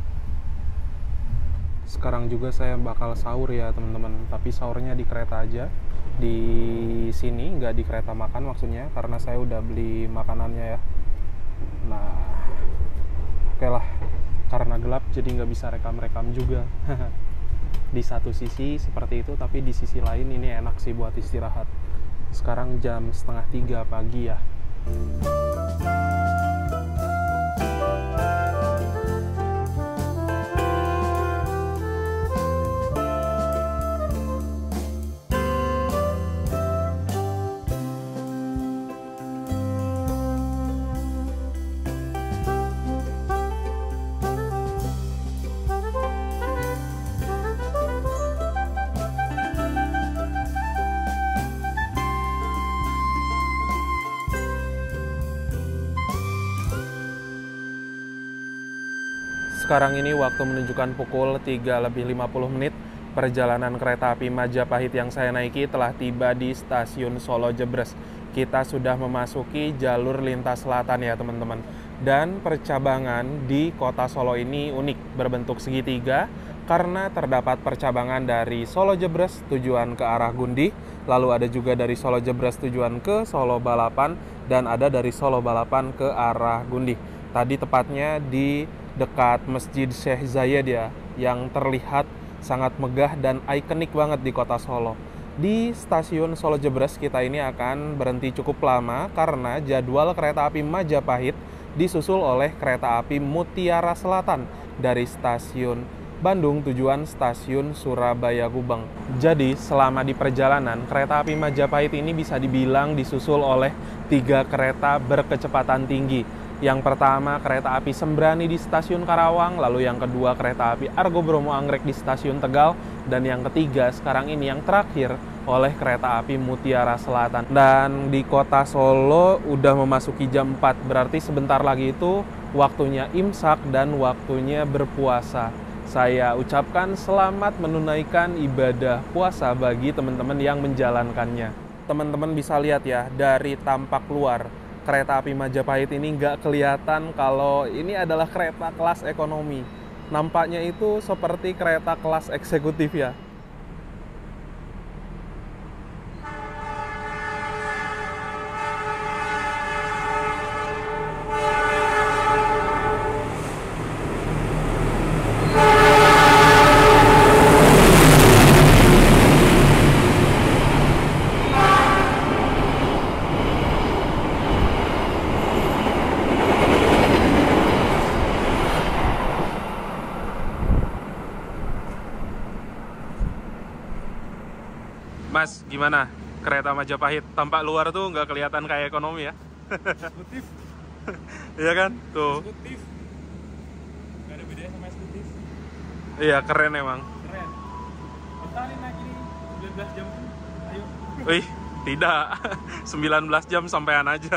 A: Sekarang juga saya bakal sahur ya teman-teman, tapi sahurnya di kereta aja. Di sini, nggak di kereta makan maksudnya, karena saya udah beli makanannya ya. Nah, oke lah, karena gelap jadi nggak bisa rekam-rekam juga. Di satu sisi seperti itu, tapi di sisi lain ini enak sih buat istirahat. Sekarang jam 2:30 pagi ya. Sekarang ini waktu menunjukkan pukul 3:50. Perjalanan kereta api Majapahit yang saya naiki telah tiba di stasiun Solo Jebres. Kita sudah memasuki jalur lintas selatan ya teman-teman. Dan percabangan di kota Solo ini unik, berbentuk segitiga, karena terdapat percabangan dari Solo Jebres tujuan ke arah Gundih, lalu ada juga dari Solo Jebres tujuan ke Solo Balapan, dan ada dari Solo Balapan ke arah Gundih. Tadi tepatnya di dekat Masjid Syekh Zayed ya, yang terlihat sangat megah dan ikonik banget di kota Solo. Di stasiun Solo Jebres kita ini akan berhenti cukup lama karena jadwal kereta api Majapahit disusul oleh kereta api Mutiara Selatan dari stasiun Bandung tujuan stasiun Surabaya Gubeng. Jadi selama di perjalanan kereta api Majapahit ini bisa dibilang disusul oleh 3 kereta berkecepatan tinggi. Yang pertama kereta api Sembrani di stasiun Karawang, lalu yang kedua kereta api Argo Bromo Anggrek di stasiun Tegal, dan yang ketiga sekarang ini yang terakhir oleh kereta api Mutiara Selatan. Dan di kota Solo udah memasuki jam 4, berarti sebentar lagi itu waktunya imsak dan waktunya berpuasa. Saya ucapkan selamat menunaikan ibadah puasa bagi teman-teman yang menjalankannya. Teman-teman bisa lihat ya dari tampak luar, kereta api Majapahit ini nggak kelihatan kalau ini adalah kereta kelas ekonomi. Nampaknya itu seperti kereta kelas eksekutif ya. Mas, gimana kereta Majapahit? Tampak luar tuh nggak kelihatan kayak ekonomi ya?
B: Eksekutif.
A: Iya kan? Tuh.
B: Eksekutif. Gak ada bedanya sama eksekutif.
A: Iya, keren emang.
B: Keren. Kita nih naik ini 19 jam. Ayo.
A: Wih, Tidak, 19 jam sampean aja.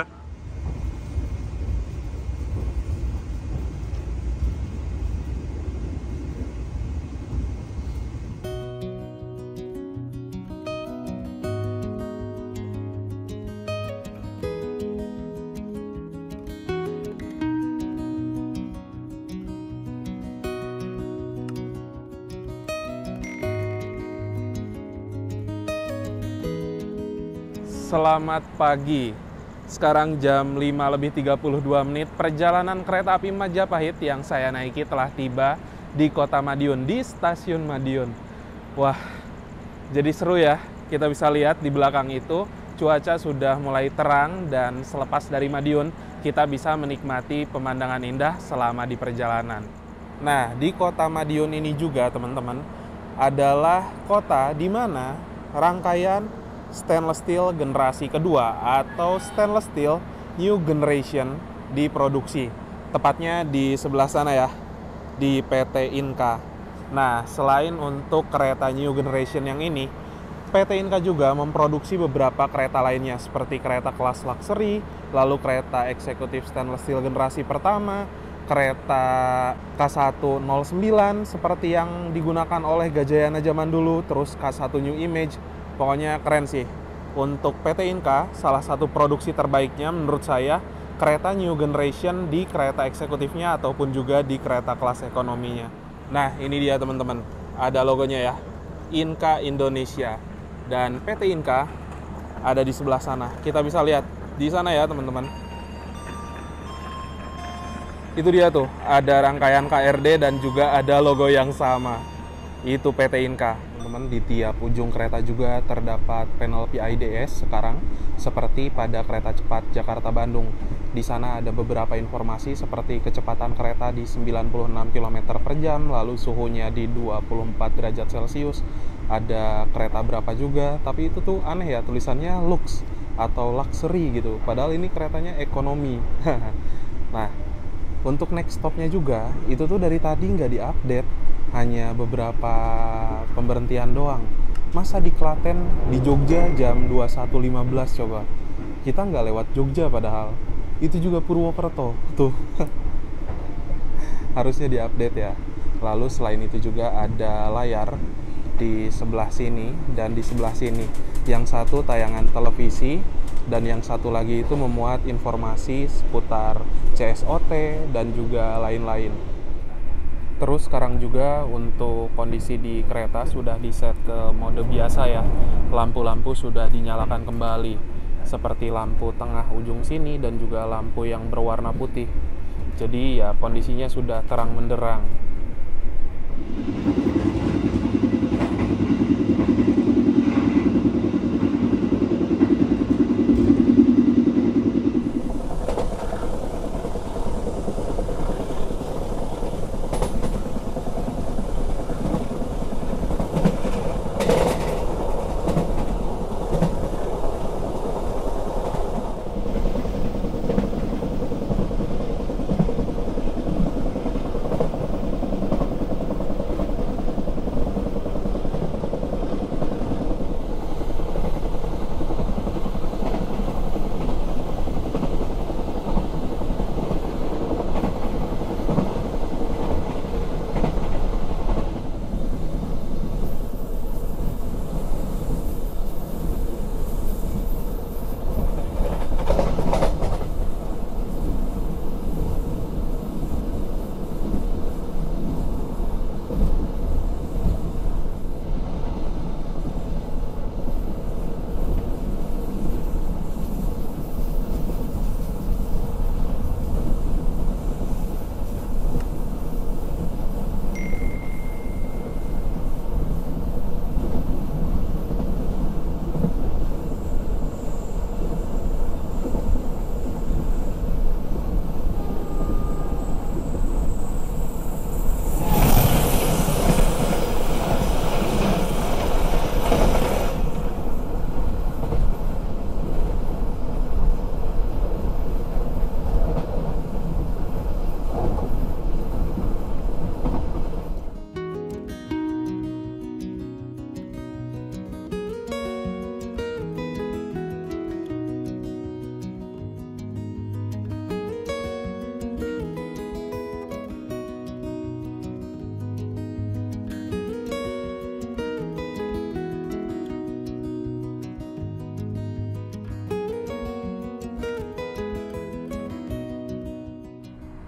A: Selamat pagi. Sekarang jam 5:32. Perjalanan kereta api Majapahit yang saya naiki telah tiba di Kota Madiun, di Stasiun Madiun. Wah, jadi seru ya. Kita bisa lihat di belakang itu cuaca sudah mulai terang dan selepas dari Madiun kita bisa menikmati pemandangan indah selama di perjalanan. Nah, di Kota Madiun ini juga teman-teman adalah kota di mana rangkaian stainless steel generasi kedua atau stainless steel new generation diproduksi. Tepatnya di sebelah sana ya, di PT Inka. Nah, selain untuk kereta new generation yang ini, PT Inka juga memproduksi beberapa kereta lainnya seperti kereta kelas luxury, lalu kereta eksekutif stainless steel generasi pertama, kereta K109 seperti yang digunakan oleh Gajayana zaman dulu, terus K1 New Image. Pokoknya keren sih. Untuk PT Inka, salah satu produksi terbaiknya menurut saya kereta new generation di kereta eksekutifnya ataupun juga di kereta kelas ekonominya. Nah, ini dia teman-teman. Ada logonya ya. Inka Indonesia. Dan PT Inka ada di sebelah sana. Kita bisa lihat di sana ya teman-teman. Itu dia tuh, ada rangkaian KRD dan juga ada logo yang sama. Itu PT Inka. Teman-teman, di tiap ujung kereta juga terdapat panel PIDS sekarang seperti pada kereta cepat Jakarta-Bandung. Di sana ada beberapa informasi seperti kecepatan kereta di 96 km per jam, lalu suhunya di 24 derajat Celcius. Ada kereta berapa juga, tapi itu tuh aneh ya, tulisannya Lux atau Luxury gitu. Padahal ini keretanya ekonomi. Nah, untuk next stopnya juga, itu tuh dari tadi nggak diupdate. Hanya beberapa pemberhentian doang. Masa di Klaten, di Jogja jam 21.15 coba. Kita nggak lewat Jogja padahal. Itu juga Purwokerto. Tuh. Harusnya diupdate ya. Lalu selain itu juga ada layar di sebelah sini dan di sebelah sini. Yang satu tayangan televisi dan yang satu lagi itu memuat informasi seputar CSOT dan juga lain-lain. Terus sekarang juga untuk kondisi di kereta sudah di-set ke mode biasa ya. Lampu-lampu sudah dinyalakan kembali. Seperti lampu tengah ujung sini dan juga lampu yang berwarna putih. Jadi ya kondisinya sudah terang menderang.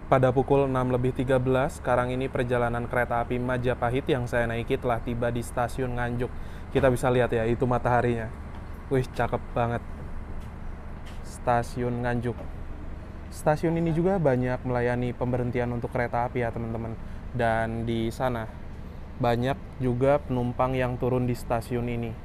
A: Pada pukul 6.13, sekarang ini perjalanan kereta api Majapahit yang saya naiki telah tiba di stasiun Nganjuk. Kita bisa lihat ya, itu mataharinya. Wih, cakep banget. Stasiun Nganjuk. Stasiun ini juga banyak melayani pemberhentian untuk kereta api ya teman-teman. Dan di sana banyak juga penumpang yang turun di stasiun ini.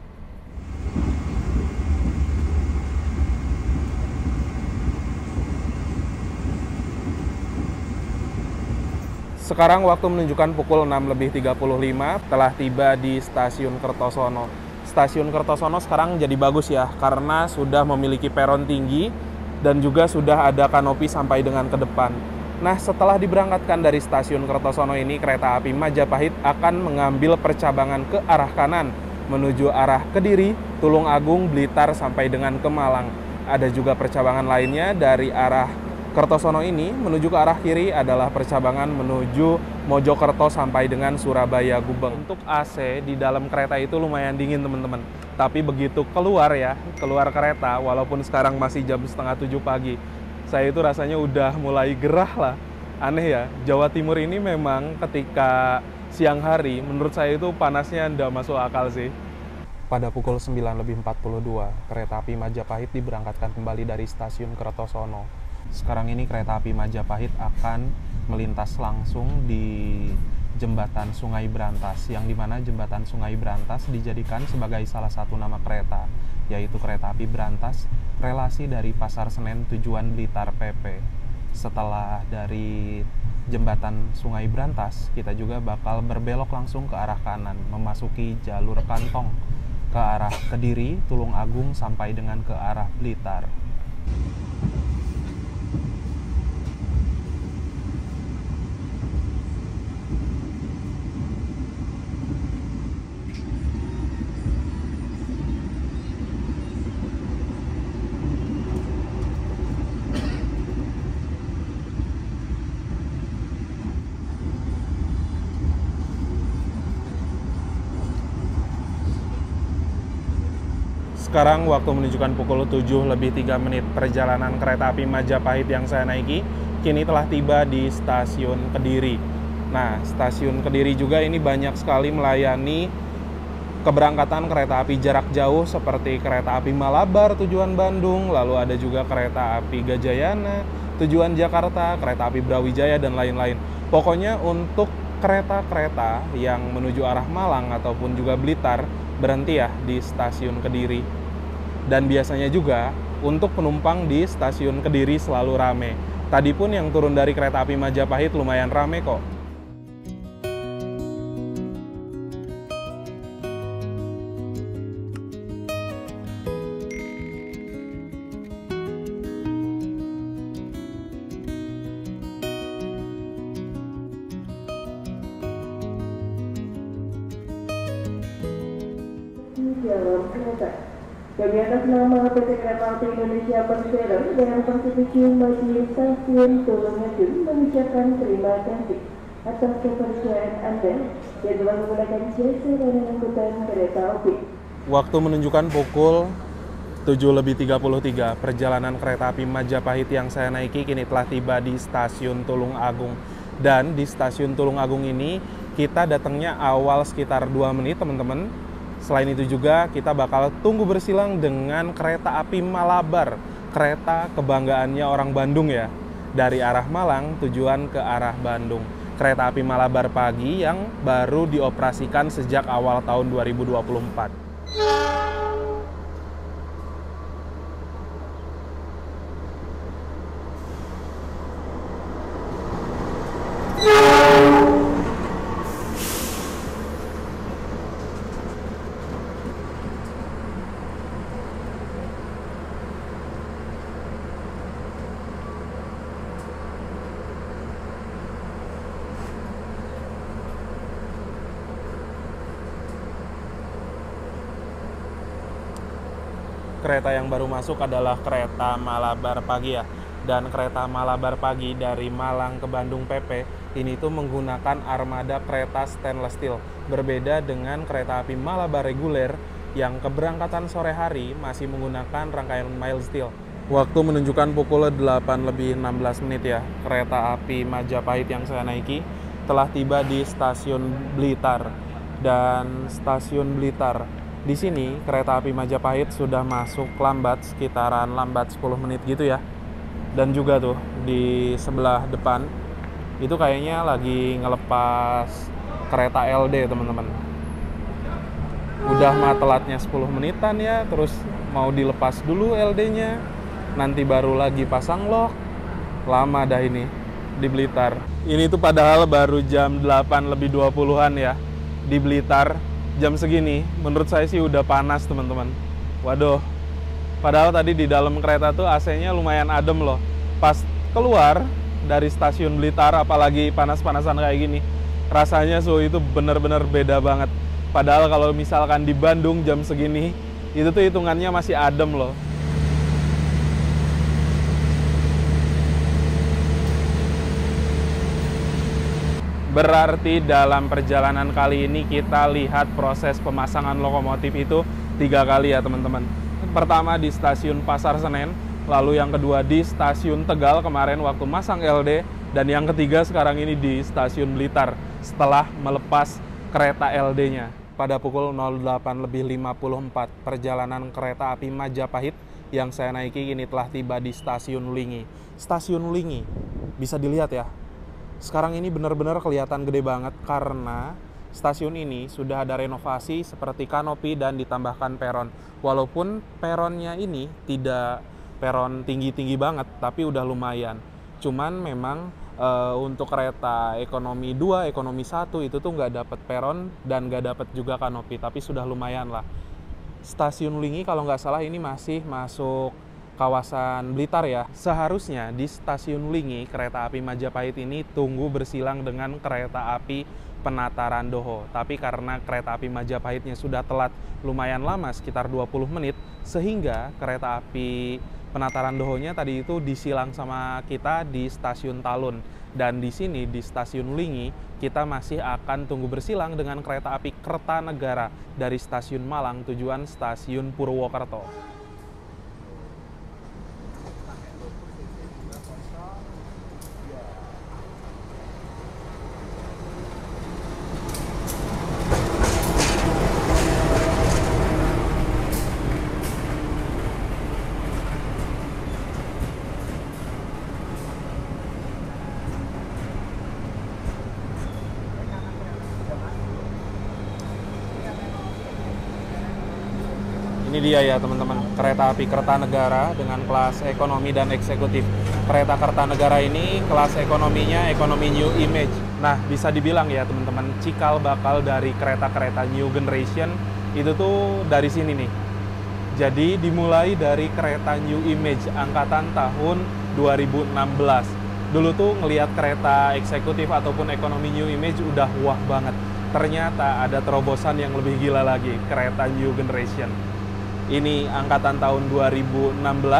A: Sekarang waktu menunjukkan pukul 6.35, telah tiba di Stasiun Kertosono. Stasiun Kertosono sekarang jadi bagus ya, karena sudah memiliki peron tinggi dan juga sudah ada kanopi sampai dengan ke depan. Nah, setelah diberangkatkan dari Stasiun Kertosono ini, kereta api Majapahit akan mengambil percabangan ke arah kanan, menuju arah Kediri, Tulung Agung, Blitar, sampai dengan ke Malang. Ada juga percabangan lainnya dari arah Kertosono ini menuju ke arah kiri adalah percabangan menuju Mojokerto sampai dengan Surabaya Gubeng. Untuk AC di dalam kereta itu lumayan dingin teman-teman. Tapi begitu keluar kereta, walaupun sekarang masih jam 6:30 pagi, saya itu rasanya udah mulai gerah lah. Aneh ya, Jawa Timur ini memang ketika siang hari menurut saya itu panasnya nggak masuk akal sih. Pada pukul 9.42, kereta api Majapahit diberangkatkan kembali dari Stasiun Kertosono. Sekarang ini kereta api Majapahit akan melintas langsung di Jembatan Sungai Brantas, yang dimana Jembatan Sungai Brantas dijadikan sebagai salah satu nama kereta, yaitu kereta api Brantas, relasi dari Pasar Senen tujuan Blitar PP. Setelah dari Jembatan Sungai Brantas, kita juga bakal berbelok langsung ke arah kanan, memasuki jalur kantong ke arah Kediri, Tulung Agung, sampai dengan ke arah Blitar. Sekarang waktu menunjukkan pukul 7.03, perjalanan kereta api Majapahit yang saya naiki kini telah tiba di Stasiun Kediri. Nah, Stasiun Kediri juga ini banyak sekali melayani keberangkatan kereta api jarak jauh seperti kereta api Malabar tujuan Bandung, lalu ada juga kereta api Gajayana tujuan Jakarta, kereta api Brawijaya, dan lain-lain. Pokoknya untuk kereta-kereta yang menuju arah Malang ataupun juga Blitar berhenti ya di Stasiun Kediri. Dan biasanya juga untuk penumpang di Stasiun Kediri selalu rame. Tadi pun yang turun dari kereta api Majapahit lumayan rame kok.
D: Dalam kereta. Kami atas nama PT Kereta Api Indonesia Persero dengan persetujuan bagi Stasiun Tulung Agung mengucapkan terima kasih atas kepercayaan Anda yang telah menggunakan jasa layanan angkutan kereta api.
A: Waktu menunjukkan pukul 7.33, perjalanan kereta api Majapahit yang saya naiki kini telah tiba di Stasiun Tulung Agung. Dan di Stasiun Tulung Agung ini kita datangnya awal sekitar 2 menit teman-teman. Selain itu juga kita bakal tunggu bersilang dengan kereta api Malabar, kereta kebanggaannya orang Bandung ya, dari arah Malang tujuan ke arah Bandung. Kereta api Malabar pagi yang baru dioperasikan sejak awal tahun 2024. Kereta yang baru masuk adalah kereta Malabar pagi ya. Dan kereta Malabar pagi dari Malang ke Bandung PP ini tuh menggunakan armada kereta stainless steel. Berbeda dengan kereta api Malabar reguler yang keberangkatan sore hari masih menggunakan rangkaian mild steel. Waktu menunjukkan pukul 8:16 ya. Kereta api Majapahit yang saya naiki telah tiba di stasiun Blitar. Dan stasiun Blitar, di sini kereta api Majapahit sudah masuk lambat, sekitaran lambat 10 menit gitu ya. Dan juga tuh di sebelah depan itu kayaknya lagi ngelepas kereta LD, teman-teman. Udah mah telatnya 10 menitan ya, terus mau dilepas dulu LD-nya. Nanti baru lagi pasang lock. Lama dah ini di Blitar. Ini tuh padahal baru jam 8:20-an ya. Di Blitar jam segini menurut saya sih udah panas, teman-teman. Waduh. Padahal tadi di dalam kereta tuh AC-nya lumayan adem loh. Pas keluar dari stasiun Blitar, apalagi panas-panasan kayak gini, rasanya suhu itu bener-bener beda banget. Padahal kalau misalkan di Bandung jam segini, itu tuh hitungannya masih adem loh. Berarti dalam perjalanan kali ini kita lihat proses pemasangan lokomotif itu 3 kali ya, teman-teman. Pertama di stasiun Pasar Senen, lalu yang kedua di stasiun Tegal kemarin waktu masang LD, dan yang ketiga sekarang ini di stasiun Blitar setelah melepas kereta LD-nya. Pada pukul 08:54, perjalanan kereta api Majapahit yang saya naiki ini telah tiba di stasiun Ulingi. Stasiun Ulingi, bisa dilihat ya. Sekarang ini benar-benar kelihatan gede banget karena stasiun ini sudah ada renovasi seperti kanopi dan ditambahkan peron. Walaupun peronnya ini tidak peron tinggi-tinggi banget, tapi udah lumayan. Cuman memang untuk kereta ekonomi 2, ekonomi 1 itu tuh nggak dapet peron dan nggak dapet juga kanopi, tapi sudah lumayan lah. Stasiun Ulingi kalau nggak salah ini masih masuk kawasan Blitar ya. Seharusnya di stasiun Ulingi kereta api Majapahit ini tunggu bersilang dengan kereta api Penataran Doho. Tapi karena kereta api Majapahitnya sudah telat lumayan lama, sekitar 20 menit, sehingga kereta api Penataran Dohonya tadi itu disilang sama kita di stasiun Talun. Dan di sini di stasiun Ulingi kita masih akan tunggu bersilang dengan kereta api Kertanegara dari stasiun Malang tujuan stasiun Purwokerto. Ini dia ya teman-teman, kereta api Kertanegara dengan kelas ekonomi dan eksekutif. Kereta Kertanegara ini kelas ekonominya ekonomi New Image. Nah, bisa dibilang ya teman-teman, cikal bakal dari kereta-kereta New Generation itu tuh dari sini nih. Jadi dimulai dari kereta New Image angkatan tahun 2016. Dulu tuh ngelihat kereta eksekutif ataupun ekonomi New Image udah wah banget. Ternyata ada terobosan yang lebih gila lagi, kereta New Generation. Ini angkatan tahun 2016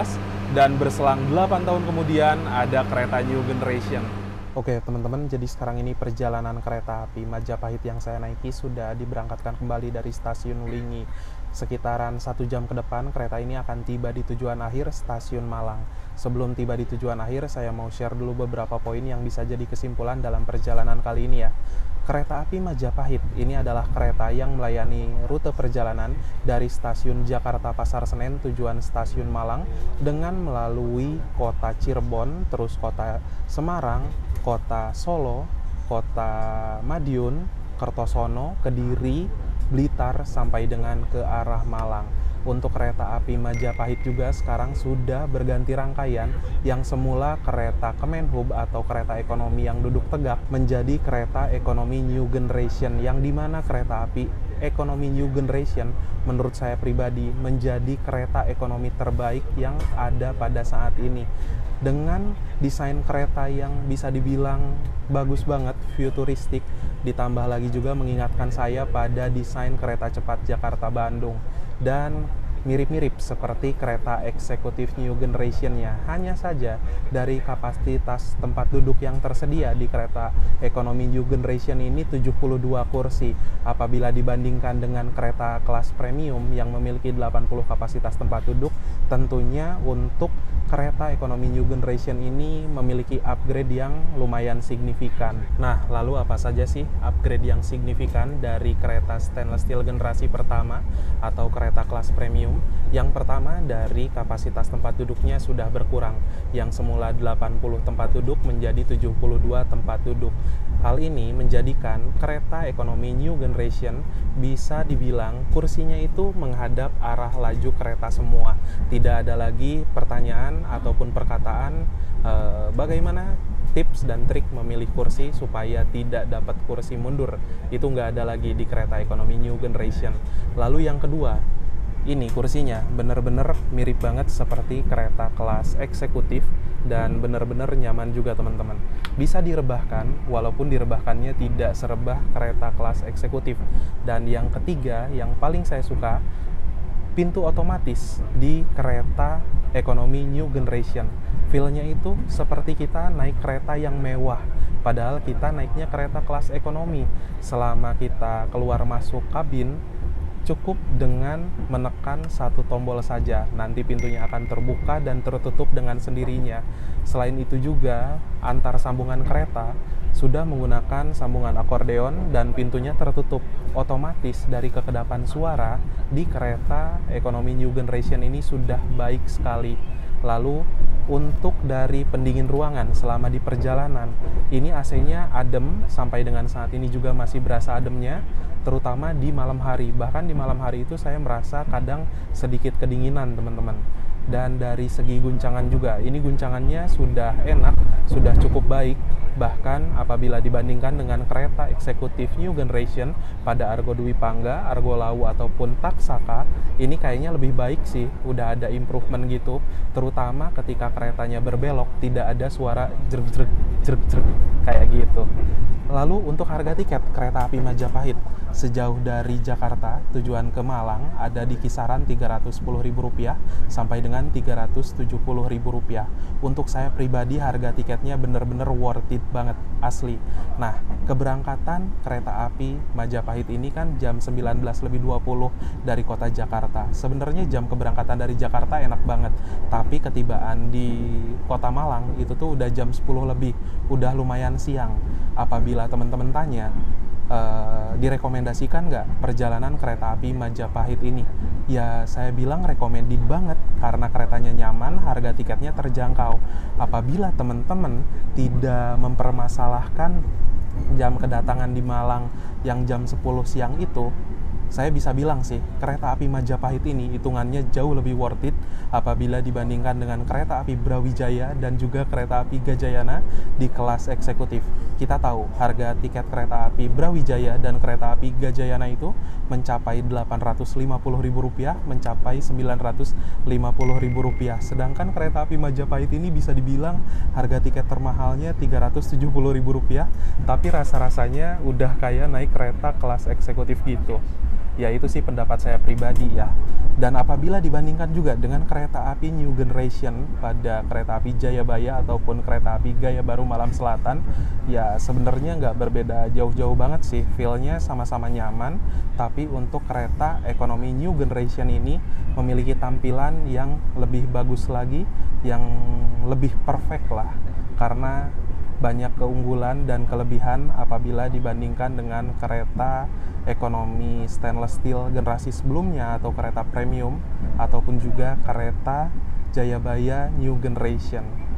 A: dan berselang 8 tahun kemudian ada kereta New Generation. Oke teman-teman, jadi sekarang ini perjalanan kereta api Majapahit yang saya naiki sudah diberangkatkan kembali dari stasiun Ulingi. Sekitaran 1 jam ke depan kereta ini akan tiba di tujuan akhir stasiun Malang. Sebelum tiba di tujuan akhir, saya mau share dulu beberapa poin yang bisa jadi kesimpulan dalam perjalanan kali ini ya. Kereta api Majapahit ini adalah kereta yang melayani rute perjalanan dari stasiun Jakarta Pasar Senen tujuan stasiun Malang dengan melalui kota Cirebon, terus kota Semarang, kota Solo, kota Madiun, Kertosono, Kediri, Blitar, sampai dengan ke arah Malang. Untuk kereta api Majapahit juga sekarang sudah berganti rangkaian, yang semula kereta Kemenhub atau kereta ekonomi yang duduk tegak menjadi kereta ekonomi New Generation, yang dimana kereta api ekonomi New Generation menurut saya pribadi menjadi kereta ekonomi terbaik yang ada pada saat ini. Dengan desain kereta yang bisa dibilang bagus banget, futuristik, ditambah lagi juga mengingatkan saya pada desain kereta cepat Jakarta-Bandung. Dan mirip-mirip seperti kereta eksekutif New Generation-nya. Hanya saja dari kapasitas tempat duduk yang tersedia di kereta ekonomi New Generation ini 72 kursi. Apabila dibandingkan dengan kereta kelas premium yang memiliki 80 kapasitas tempat duduk, tentunya untuk kereta ekonomi New Generation ini memiliki upgrade yang lumayan signifikan. Nah, lalu apa saja sih upgrade yang signifikan dari kereta stainless steel generasi pertama atau kereta kelas premium? Yang pertama, dari kapasitas tempat duduknya sudah berkurang, yang semula 80 tempat duduk menjadi 72 tempat duduk. Hal ini menjadikan kereta ekonomi New Generation bisa dibilang kursinya itu menghadap arah laju kereta semua. Tidak ada lagi pertanyaan ataupun perkataan bagaimana tips dan trik memilih kursi supaya tidak dapat kursi mundur. Itu nggak ada lagi di kereta ekonomi New Generation. Lalu yang kedua, ini kursinya benar-benar mirip banget seperti kereta kelas eksekutif dan benar-benar nyaman juga teman-teman. Bisa direbahkan, walaupun direbahkannya tidak serebah kereta kelas eksekutif. Dan yang ketiga, yang paling saya suka, pintu otomatis di kereta ekonomi New Generation. Feel-nya itu seperti kita naik kereta yang mewah, padahal kita naiknya kereta kelas ekonomi. Selama kita keluar masuk kabin, cukup dengan menekan satu tombol saja, nanti pintunya akan terbuka dan tertutup dengan sendirinya. Selain itu juga, antar sambungan kereta sudah menggunakan sambungan akordeon dan pintunya tertutup. Otomatis dari kekedapan suara di kereta ekonomi New Generation ini sudah baik sekali. Lalu untuk dari pendingin ruangan selama di perjalanan, ini AC-nya adem, sampai dengan saat ini juga masih berasa ademnya, terutama di malam hari. Bahkan di malam hari itu saya merasa kadang sedikit kedinginan teman-teman. Dan dari segi guncangan juga, ini guncangannya sudah enak, sudah cukup baik. Bahkan apabila dibandingkan dengan kereta eksekutif New Generation pada Argo Dwi Pangga, Argo Lawu ataupun Taksaka, ini kayaknya lebih baik sih, udah ada improvement gitu. Terutama ketika keretanya berbelok, tidak ada suara jerk kayak gitu. Lalu untuk harga tiket kereta api Majapahit sejauh dari Jakarta tujuan ke Malang ada di kisaran Rp310.000 sampai dengan Rp370.000. Untuk saya pribadi harga tiketnya bener-bener worth it banget, asli. Nah, keberangkatan kereta api Majapahit ini kan jam 19.20 dari kota Jakarta. Sebenarnya jam keberangkatan dari Jakarta enak banget, tapi ketibaan di kota Malang itu tuh udah jam 10 lebih, udah lumayan siang. Apabila teman-teman tanya, direkomendasikan nggak perjalanan kereta api Majapahit ini? Ya, saya bilang recommended banget karena keretanya nyaman, harga tiketnya terjangkau. Apabila teman-teman tidak mempermasalahkan jam kedatangan di Malang yang jam 10 siang itu, saya bisa bilang sih, kereta api Majapahit ini hitungannya jauh lebih worth it apabila dibandingkan dengan kereta api Brawijaya dan juga kereta api Gajayana di kelas eksekutif. Kita tahu harga tiket kereta api Brawijaya dan kereta api Gajayana itu mencapai Rp850.000, mencapai Rp950.000. Sedangkan kereta api Majapahit ini bisa dibilang harga tiket termahalnya Rp370.000, tapi rasa-rasanya udah kayak naik kereta kelas eksekutif gitu. Ya, itu sih pendapat saya pribadi ya. Dan apabila dibandingkan juga dengan kereta api New Generation pada kereta api Jayabaya ataupun kereta api Gaya Baru Malam Selatan, ya sebenarnya nggak berbeda jauh-jauh banget sih. Feel-nya sama-sama nyaman, tapi untuk kereta ekonomi New Generation ini memiliki tampilan yang lebih bagus lagi, yang lebih perfect lah. Karena banyak keunggulan dan kelebihan apabila dibandingkan dengan kereta ekonomi stainless steel generasi sebelumnya atau kereta premium ataupun juga kereta Jayabaya New Generation.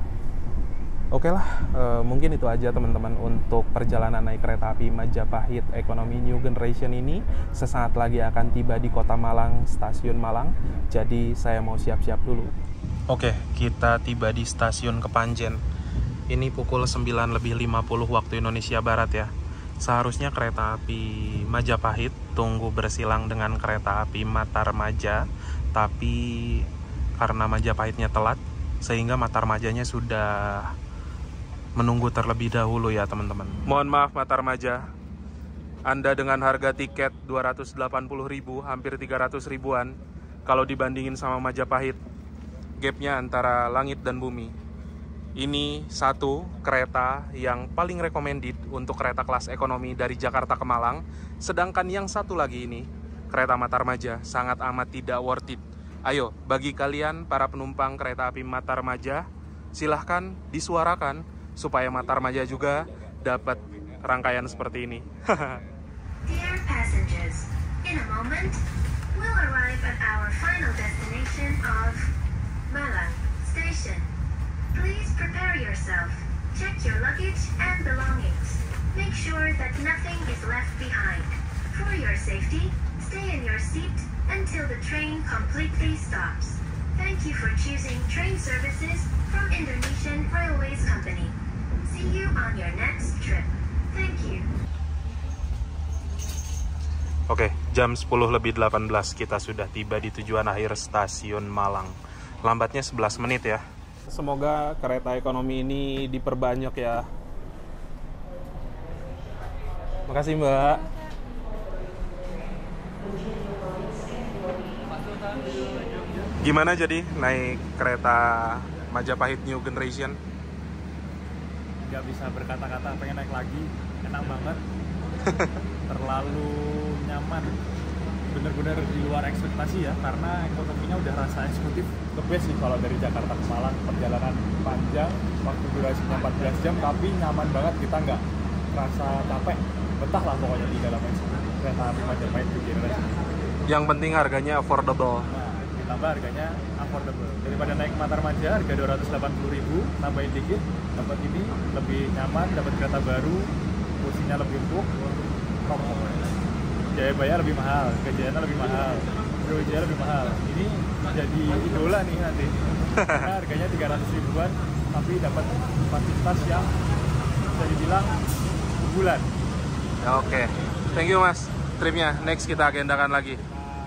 A: Oke lah, mungkin itu aja teman-teman untuk perjalanan naik kereta api Majapahit ekonomi New Generation ini. Sesaat lagi akan tiba di kota Malang, stasiun Malang. Jadi saya mau siap-siap dulu. Oke, kita tiba di stasiun Kepanjen. Ini pukul 9.50 waktu Indonesia Barat ya. Seharusnya kereta api Majapahit tunggu bersilang dengan kereta api Matarmaja, tapi karena Majapahitnya telat, sehingga Matarmajanya sudah menunggu terlebih dahulu ya teman-teman. Mohon maaf Matarmaja, Anda dengan harga tiket 280.000, hampir 300 ribuan, kalau dibandingin sama Majapahit, gapnya antara langit dan bumi. Ini satu kereta yang paling recommended untuk kereta kelas ekonomi dari Jakarta ke Malang. Sedangkan yang satu lagi ini, kereta Matarmaja, sangat amat tidak worth it. Ayo, bagi kalian para penumpang kereta api Matarmaja, silahkan disuarakan supaya Matarmaja juga dapat rangkaian seperti ini.
E: Dear passengers, in a moment, we'll arrive at our final destination of Malang Station. Please prepare yourself. Check your luggage and belongings. Make sure that nothing is left behind. For your safety, stay in your seat until the train completely stops. Thank you for choosing train services from Indonesian Railways Company. See you on your next trip. Thank you.
A: Oke, jam 10:18 kita sudah tiba di tujuan akhir stasiun Malang. Lambatnya 11 menit ya. Semoga kereta ekonomi ini diperbanyak ya. Makasih Mbak. Gimana jadi naik kereta Majapahit New Generation?
F: Nggak bisa berkata-kata, pengen naik lagi. Enak banget. Terlalu nyaman. Bener-bener di luar ekspektasi ya, karena ekonominya udah rasa eksekutif. The best sih kalau dari Jakarta ke Malang, perjalanan panjang, waktu durasinya 14 jam, tapi nyaman banget, kita nggak rasa capek, betah lah pokoknya di dalam kereta api Majapahit New Generation.
A: Yang penting harganya affordable.
F: Nah, ditambah harganya affordable. Daripada naik Matarmaja harga 280.000, nambahin dikit, dapat ini lebih nyaman, dapat kereta baru, kursinya lebih empuk, Jayabaya lebih mahal, Kejayaan lebih mahal, Brawijaya lebih mahal. Ini jadi idola nih nanti. Karena harganya 300 ribuan, tapi dapat fasilitas yang bisa dibilang bulan.
A: Ya, oke. Thank you Mas. Tripnya next kita agendakan lagi.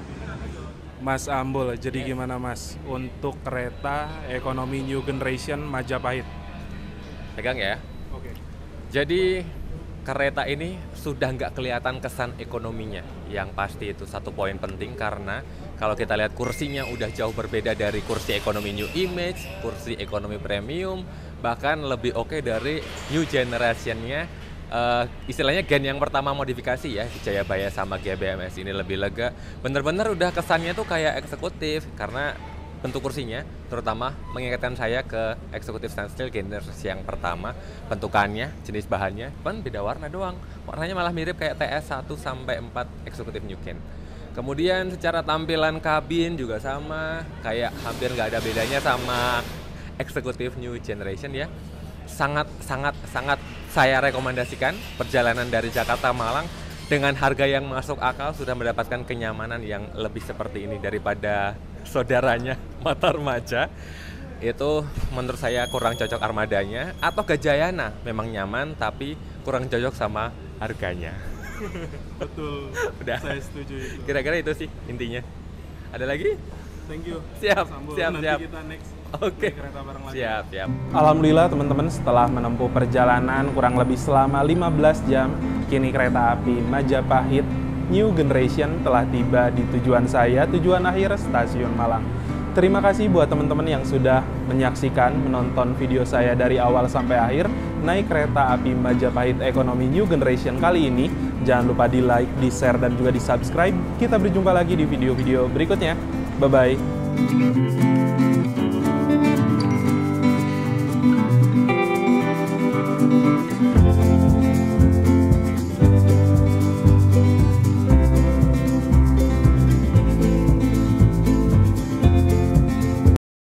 A: Mas Ambul, jadi gimana Mas untuk kereta ekonomi New Generation Majapahit?
B: Pegang ya.
A: Oke.
B: Jadi kereta ini sudah nggak kelihatan kesan ekonominya. Yang pasti itu satu poin penting, karena kalau kita lihat kursinya udah jauh berbeda dari kursi ekonomi New Image, kursi ekonomi premium, bahkan lebih oke dari New Generation-nya. Istilahnya gen yang pertama modifikasi ya, Jayabaya sama GBMS ini lebih lega. Bener-bener udah kesannya tuh kayak eksekutif, karena bentuk kursinya terutama mengingatkan saya ke eksekutif standstill generasi yang pertama. Bentukannya, jenis bahannya kan beda warna doang, warnanya malah mirip kayak TS 1 sampai 4 eksekutif New Gen. Kemudian secara tampilan kabin juga sama, kayak hampir nggak ada bedanya sama eksekutif New Generation ya. Sangat saya rekomendasikan perjalanan dari Jakarta Malang dengan harga yang masuk akal, sudah mendapatkan kenyamanan yang lebih seperti ini daripada saudaranya Matarmaja. Itu menurut saya kurang cocok armadanya, atau Gajayana memang nyaman tapi kurang cocok sama harganya.
A: Betul.
B: Udah.
A: Saya setuju itu.
B: Kira-kira itu sih intinya. Ada lagi?
A: Thank you.
B: Siap.
A: Nanti kita next.
B: Oke.
A: Kereta bareng lagi.
B: Siap.
A: Alhamdulillah teman-teman, setelah menempuh perjalanan kurang lebih selama 15 jam, kini kereta api Majapahit New Generation telah tiba di tujuan saya, tujuan akhir stasiun Malang. Terima kasih buat teman-teman yang sudah menyaksikan, menonton video saya dari awal sampai akhir naik kereta api Majapahit Ekonomi New Generation kali ini. Jangan lupa di like, di share, dan juga di subscribe. Kita berjumpa lagi di video-video berikutnya. Bye-bye.